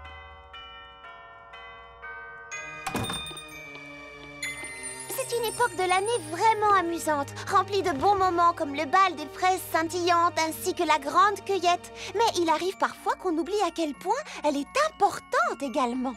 C'est une époque de l'année vraiment amusante, remplie de bons moments comme le bal des fraises scintillantes ainsi que la grande cueillette. Mais il arrive parfois qu'on oublie à quel point elle est importante également.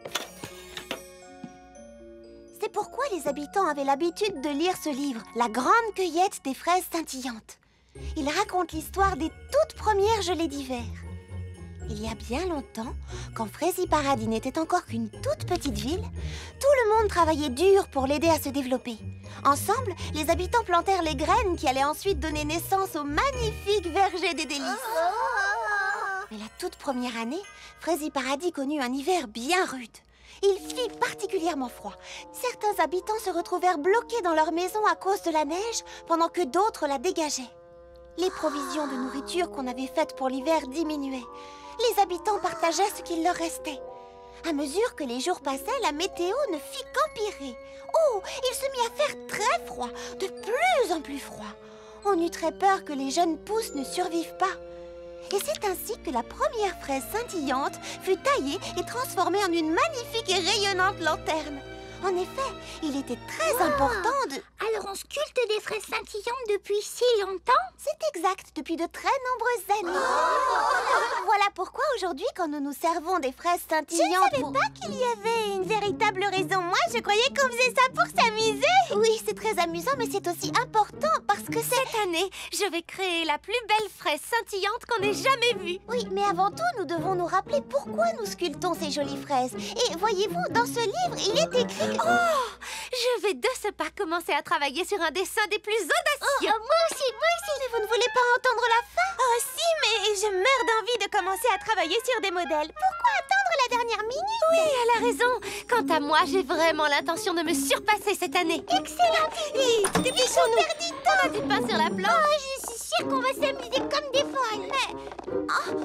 C'est pourquoi les habitants avaient l'habitude de lire ce livre, La grande cueillette des fraises scintillantes. Il raconte l'histoire des toutes premières gelées d'hiver. Il y a bien longtemps, quand Frézy Paradis n'était encore qu'une toute petite ville, tout le monde travaillait dur pour l'aider à se développer. Ensemble, les habitants plantèrent les graines qui allaient ensuite donner naissance au magnifique verger des délices. Mais la toute première année, Frézy Paradis connut un hiver bien rude. Il fit particulièrement froid. Certains habitants se retrouvèrent bloqués dans leur maison à cause de la neige, pendant que d'autres la dégageaient. Les provisions de nourriture qu'on avait faites pour l'hiver diminuaient. Les habitants partageaient ce qu'il leur restait. À mesure que les jours passaient, la météo ne fit qu'empirer. Oh, il se mit à faire très froid, de plus en plus froid. On eut très peur que les jeunes pousses ne survivent pas. Et c'est ainsi que la première fraise scintillante fut taillée et transformée en une magnifique et rayonnante lanterne. En effet, il était très important de... Alors on sculpte des fraises scintillantes depuis si longtemps? C'est exact, depuis de très nombreuses années. Voilà pourquoi aujourd'hui, quand nous nous servons des fraises scintillantes... Je ne savais pas qu'il y avait une véritable raison. Moi, je croyais qu'on faisait ça pour s'amuser. Oui, c'est très amusant, mais c'est aussi important parce que Cette année, je vais créer la plus belle fraise scintillante qu'on ait jamais vue. Oui, mais avant tout, nous devons nous rappeler pourquoi nous sculptons ces jolies fraises. Et voyez-vous, dans ce livre, il est écrit... Oh, je vais de ce pas commencer à travailler sur un dessin des plus audacieux. Moi aussi. Mais vous ne voulez pas entendre la fin? Oh si, mais je meurs d'envie de commencer à travailler sur des modèles. Pourquoi attendre la dernière minute? Oui, elle a raison. Quant à moi, j'ai vraiment l'intention de me surpasser cette année. Excellente idée! Vite, dépêchons-nous. On a du pain sur la planche. Je suis sûre qu'on va s'amuser comme des folles.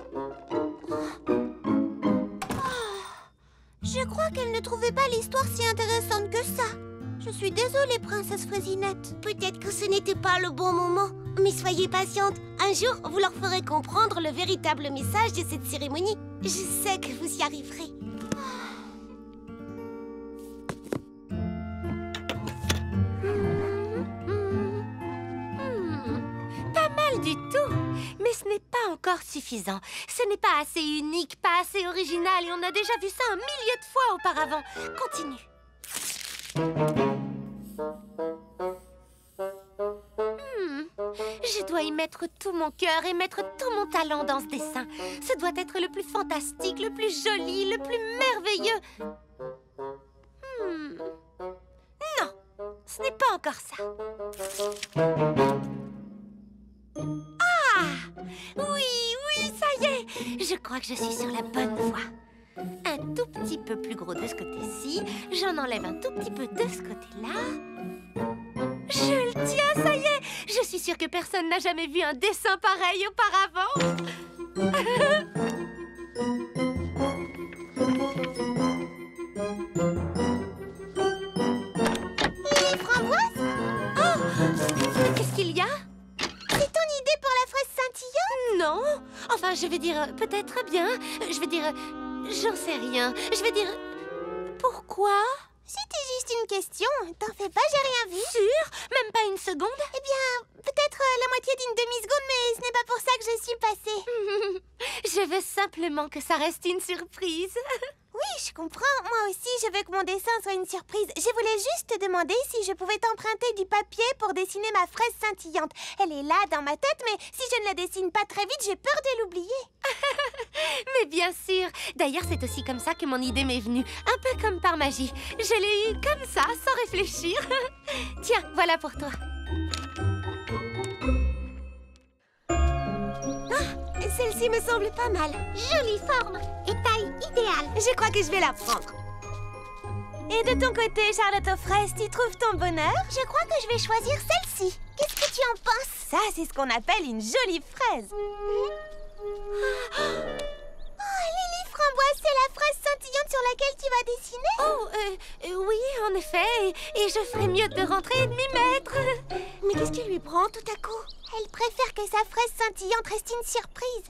Je crois qu'elle ne trouvait pas l'histoire si intéressante que ça. Je suis désolée, princesse Fraisinette. Peut-être que ce n'était pas le bon moment. Mais soyez patiente. Un jour, vous leur ferez comprendre le véritable message de cette cérémonie. Je sais que vous y arriverez. Pas mal du tout. Mais ce n'est pas encore suffisant. Ce n'est pas assez unique, pas assez original et on a déjà vu ça un millier de fois auparavant. Continue. Je dois y mettre tout mon cœur et mettre tout mon talent dans ce dessin. Ce doit être le plus fantastique, le plus joli, le plus merveilleux. Non, ce n'est pas encore ça. Ah! Oui, ça y est! Je crois que je suis sur la bonne voie. Un tout petit peu plus gros de ce côté-ci. J'en enlève un tout petit peu de ce côté-là. Je le tiens, ça y est! Je suis sûre que personne n'a jamais vu un dessin pareil auparavant. Les framboises? Oh! Qu'est-ce qu'il y a? C'est ton idée pour la fraise scintillante? Non. Enfin, je vais dire peut-être bien. Je vais dire... J'en sais rien. Je vais dire... Pourquoi? C'était juste une question. T'en fais pas, j'ai rien vu. Sûr? Même pas une seconde? Eh bien, peut-être la moitié d'une demi-seconde, mais ce n'est pas pour ça que je suis passée. Je veux simplement que ça reste une surprise. Oui, je comprends. Moi aussi, je veux que mon dessin soit une surprise. Je voulais juste te demander si je pouvais t'emprunter du papier pour dessiner ma fraise scintillante. Elle est là dans ma tête, mais si je ne la dessine pas très vite, j'ai peur de l'oublier. Mais bien sûr. D'ailleurs, c'est aussi comme ça que mon idée m'est venue. Un peu comme par magie. Je l'ai eue comme ça, sans réfléchir. Tiens, voilà pour toi. Celle-ci me semble pas mal. Jolie forme et taille idéale. Je crois que je vais la prendre. Et de ton côté, Charlotte aux fraises, tu trouves ton bonheur? Je crois que je vais choisir celle-ci. Qu'est-ce que tu en penses? Ça, c'est ce qu'on appelle une jolie fraise. Oh, Lily Framboise, c'est la fraise scintillante sur laquelle tu vas dessiner? Oh, oui, en effet. Et je ferais mieux de rentrer et de m'y mettre. Mais qu'est-ce qui lui prend tout à coup? Elle préfère que sa fraise scintillante reste une surprise.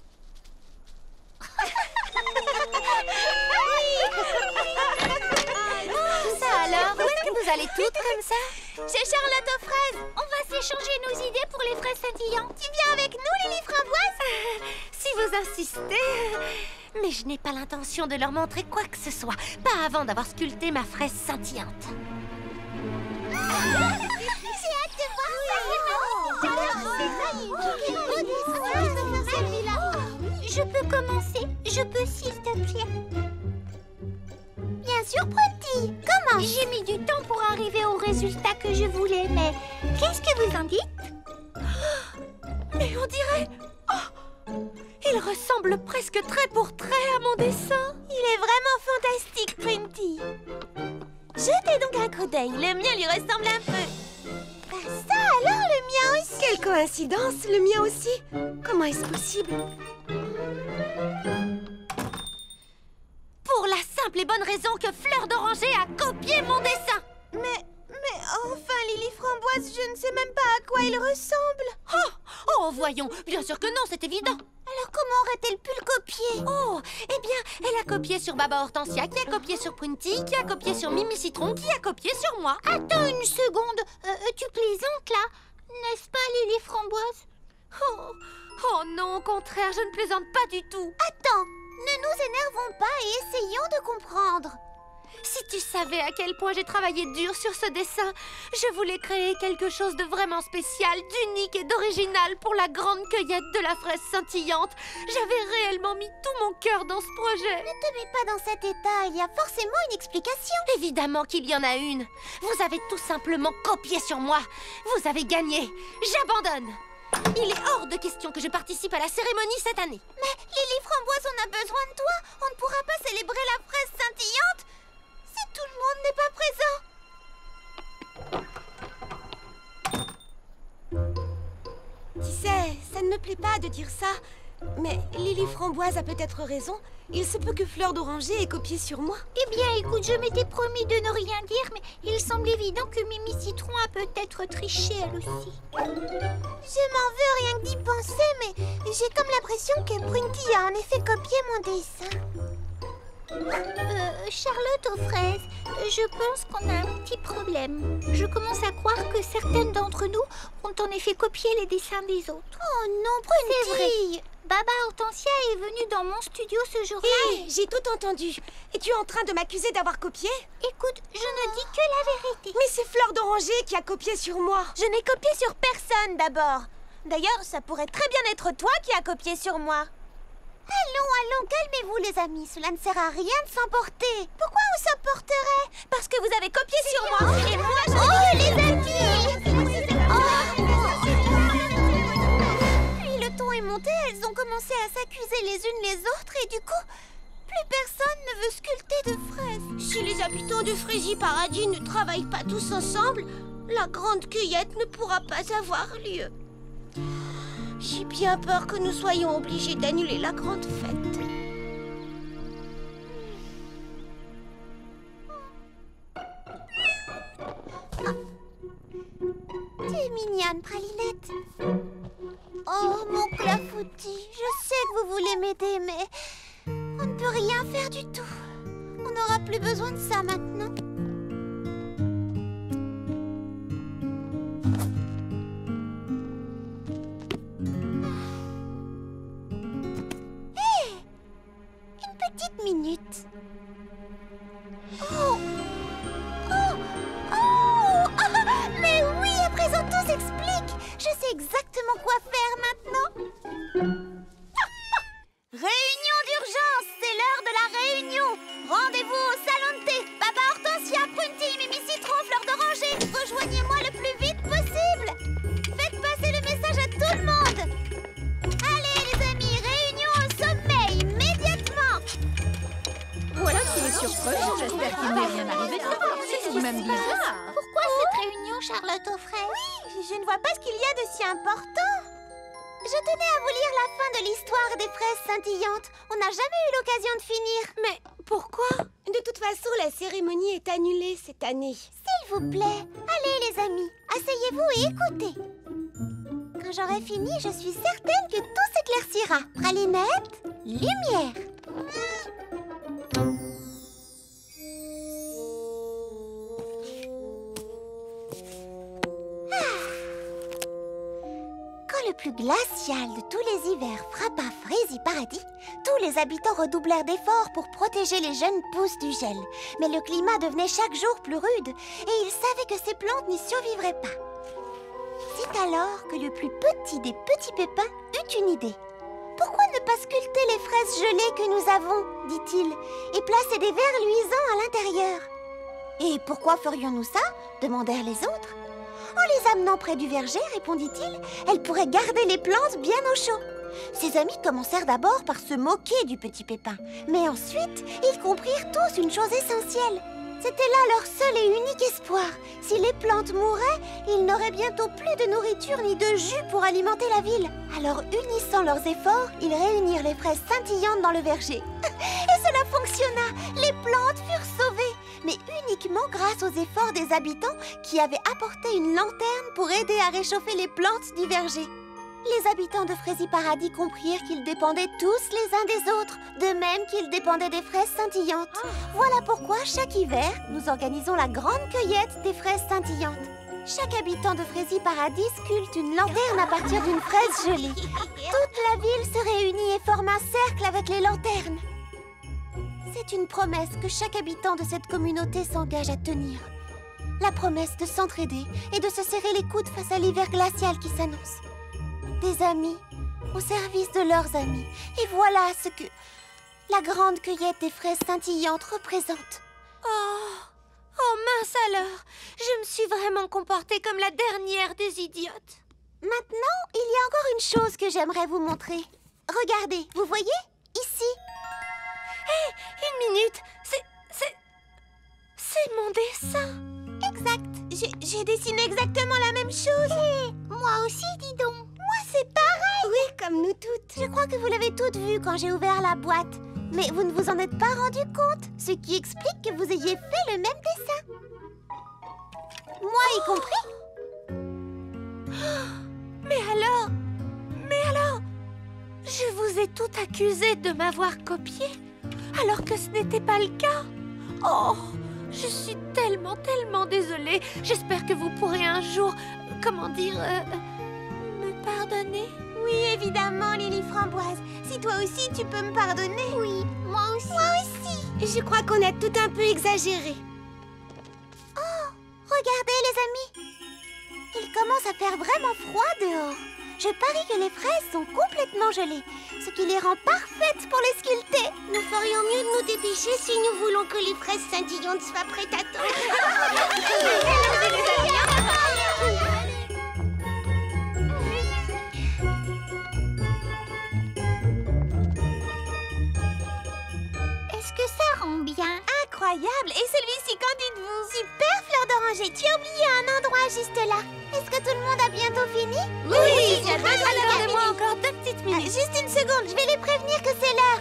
Ça alors, où est-ce que vous allez toutes comme ça? Chez Charlotte aux fraises. On va s'échanger nos idées pour les fraises scintillantes. Tu viens avec nous, Lily Framboise? Si vous insistez. Mais je n'ai pas l'intention de leur montrer quoi que ce soit. Pas avant d'avoir sculpté ma fraise scintillante. J'ai hâte de voir ça. Je peux commencer? Je peux, s'il te plaît? Bien sûr, Prunty. Comment? J'ai mis du temps pour arriver au résultat que je voulais, mais qu'est-ce que vous en dites? Mais on dirait... Oh, il ressemble presque trait pour trait à mon dessin. Il est vraiment fantastique, Prunty. Jetez donc un coup d'œil. Le mien lui ressemble un peu. Ça alors, le mien aussi? Quelle coïncidence, le mien aussi. Comment est-ce possible? Pour la simple et bonne raison que Fleur d'Oranger a copié mon dessin. Mais enfin, Lily Framboise, je ne sais même pas à quoi il ressemble. Oh, voyons, bien sûr que non, c'est évident. Alors comment aurait-elle pu le copier? Oh, eh bien, elle a copié sur Baba Hortensia, qui a copié sur Prunty, qui a copié sur Mimi Citron, qui a copié sur moi. Attends une seconde, tu plaisantes là? N'est-ce pas, Lily Framboise? Oh non, au contraire, je ne plaisante pas du tout. Attends, ne nous énervons pas et essayons de comprendre. Si tu savais à quel point j'ai travaillé dur sur ce dessin, je voulais créer quelque chose de vraiment spécial, d'unique et d'original pour la grande cueillette de la fraise scintillante. J'avais réellement mis tout mon cœur dans ce projet. Ne te mets pas dans cet état, il y a forcément une explication. Évidemment qu'il y en a une. Vous avez tout simplement copié sur moi. Vous avez gagné. J'abandonne. Il est hors de question que je participe à la cérémonie cette année. Mais Lily Framboise, on a besoin de toi. On ne pourra pas célébrer la fraise scintillante si tout le monde n'est pas présent. Tu sais, ça ne me plaît pas de dire ça, mais Lily Framboise a peut-être raison. Il se peut que Fleur d'Oranger ait copié sur moi. Eh bien, écoute, je m'étais promis de ne rien dire, mais il semble évident que Mimi Citron a peut-être triché elle aussi. Je m'en veux rien que d'y penser, mais j'ai comme l'impression que Prunty a en effet copié mon dessin. Charlotte aux fraises, Je pense qu'on a un petit problème. Je commence à croire que certaines d'entre nous ont en effet copié les dessins des autres. Oh non, Prunty! Baba Hortensia est venue dans mon studio ce jour-là. Hé, j'ai tout entendu. Et tu es en train de m'accuser d'avoir copié? Écoute, je ne dis que la vérité. Mais c'est Fleur d'Oranger qui a copié sur moi. Je n'ai copié sur personne d'abord. D'ailleurs, ça pourrait très bien être toi qui as copié sur moi. Allons, calmez-vous les amis. Cela ne sert à rien de s'emporter. Pourquoi on s'emporterait? Parce que vous avez copié sur moi. Et moi, les amis! Puis le ton est monté, elles ont commencé à s'accuser les unes les autres et du coup, plus personne ne veut sculpter de fraises. Si les habitants de Frésie Paradis ne travaillent pas tous ensemble, la grande cueillette ne pourra pas avoir lieu. J'ai bien peur que nous soyons obligés d'annuler la grande fête. Tu es mignonne, Pralinette. Oh, mon clafoutis, je sais que vous voulez m'aider, mais on ne peut rien faire du tout. On n'aura plus besoin de ça maintenant. Petite minute. Oh! Mais oui, à présent tout s'explique. Je sais exactement quoi faire maintenant. Réunion d'urgence, c'est l'heure de la réunion. Rendez-vous au salon de thé. Baba Hortensia, Prunty, Mimi Citron, Fleur d'Oranger. Rejoignez-moi le plus vite possible. Faites passer le message à tout le monde. Allez les amis, réunion au sommet immédiatement. Voilà qui est surprenant. J'espère qu'il n'est rien arrivé de grave. C'est tout de même bizarre. Pourquoi cette réunion, Charlotte aux fraises? Oui, je ne vois pas ce qu'il y a de si important. Je tenais à vous lire la fin de l'histoire des fraises scintillantes. On n'a jamais eu l'occasion de finir. Mais pourquoi? De toute façon, la cérémonie est annulée cette année. S'il vous plaît, allez les amis, asseyez-vous et écoutez. Quand j'aurai fini, je suis certaine que tout s'éclaircira. Pralinette, lumière. Quand le plus glacial de tous les hivers frappa Frésie Paradis, tous les habitants redoublèrent d'efforts pour protéger les jeunes pousses du gel. Mais le climat devenait chaque jour plus rude et ils savaient que ces plantes n'y survivraient pas. C'est alors que le plus petit des petits pépins eut une idée. « Pourquoi ne pas sculpter les fraises gelées que nous avons ?» dit-il, « et placer des verres luisants à l'intérieur. »« Et pourquoi ferions-nous ça ?» demandèrent les autres. « En les amenant près du verger, répondit-il, elles pourraient garder les plantes bien au chaud. » Ses amis commencèrent d'abord par se moquer du petit pépin, mais ensuite, ils comprirent tous une chose essentielle. C'était là leur seul et unique espoir. Si les plantes mouraient, ils n'auraient bientôt plus de nourriture ni de jus pour alimenter la ville. Alors, unissant leurs efforts, ils réunirent les fraises scintillantes dans le verger. Et cela fonctionna. Les plantes furent sauvées, mais uniquement grâce aux efforts des habitants qui avaient apporté une lanterne pour aider à réchauffer les plantes du verger. Les habitants de Frésie Paradis comprirent qu'ils dépendaient tous les uns des autres, de même qu'ils dépendaient des fraises scintillantes. Voilà pourquoi, chaque hiver, nous organisons la grande cueillette des fraises scintillantes. Chaque habitant de Frésie Paradis sculpte une lanterne à partir d'une fraise gelée. Toute la ville se réunit et forme un cercle avec les lanternes. C'est une promesse que chaque habitant de cette communauté s'engage à tenir. La promesse de s'entraider et de se serrer les coudes face à l'hiver glacial qui s'annonce. Des amis au service de leurs amis. Et voilà ce que la grande cueillette des fraises scintillantes représente. Oh mince alors, je me suis vraiment comportée comme la dernière des idiotes. Maintenant, il y a encore une chose que j'aimerais vous montrer. Regardez, vous voyez? Ici. Hé, une minute, c'est mon dessin. Exact, j'ai dessiné exactement la même chose. Hé, moi aussi, dis donc. Moi, c'est pareil. Oui, comme nous toutes. Je crois que vous l'avez toutes vu quand j'ai ouvert la boîte. Mais vous ne vous en êtes pas rendu compte, ce qui explique que vous ayez fait le même dessin. Moi y compris. Mais alors, je vous ai toutes accusé de m'avoir copié, alors que ce n'était pas le cas. Oh, Je suis tellement, tellement désolée. J'espère que vous pourrez un jour, comment dire, me pardonner. Oui, évidemment, Lily Framboise. Si toi aussi, tu peux me pardonner. Oui, moi aussi. Moi aussi. Je crois qu'on a tout un peu exagéré. Oh, regardez, les amis. Il commence à faire vraiment froid dehors. Je parie que les fraises sont complètement gelées, ce qui les rend parfaites pour les sculpter. Nous ferions mieux de nous dépêcher si nous voulons que les fraises scintillantes soient prêtes à temps. Est-ce que ça rend bien? Incroyable. Et celui-ci, qu'en dites-vous? Super, Fleur d'Oranger. Tu as oublié un endroit juste là. Est-ce que tout le monde a bientôt fini? Oui, j'ai regardez-moi encore 2 petites minutes. Juste une seconde, je vais les prévenir que c'est l'heure.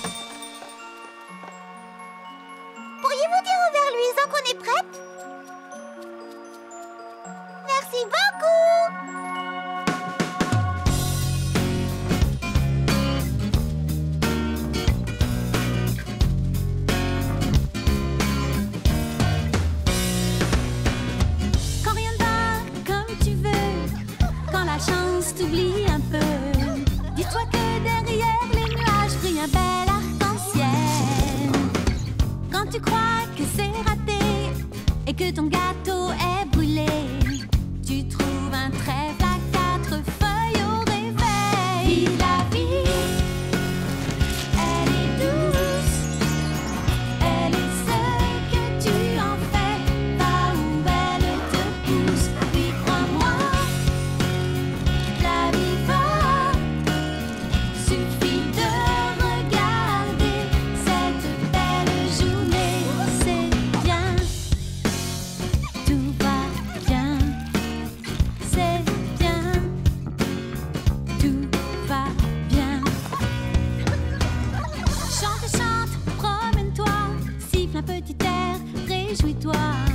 Pourriez-vous dire au ver luisant qu'on est prête? Merci beaucoup. Quand rien ne va comme tu veux, quand la chance t'oublie un peu, dis-toi que derrière les nuages brille un bel arc-en-ciel. Quand tu crois que c'est raté et que ton gâteau est brûlé, tu trouves un trèfle à 4 feuilles au réveil. Vis la vie, elle est douce, elle est ce que tu en fais, va où elle te pousse. Oui, crois-moi, la vie va, suffit de regarder cette belle journée. C'est bien, tout va bien, c'est bien, tout va bien. Chante, chante, promène-toi, siffle un petit air, réjouis-toi.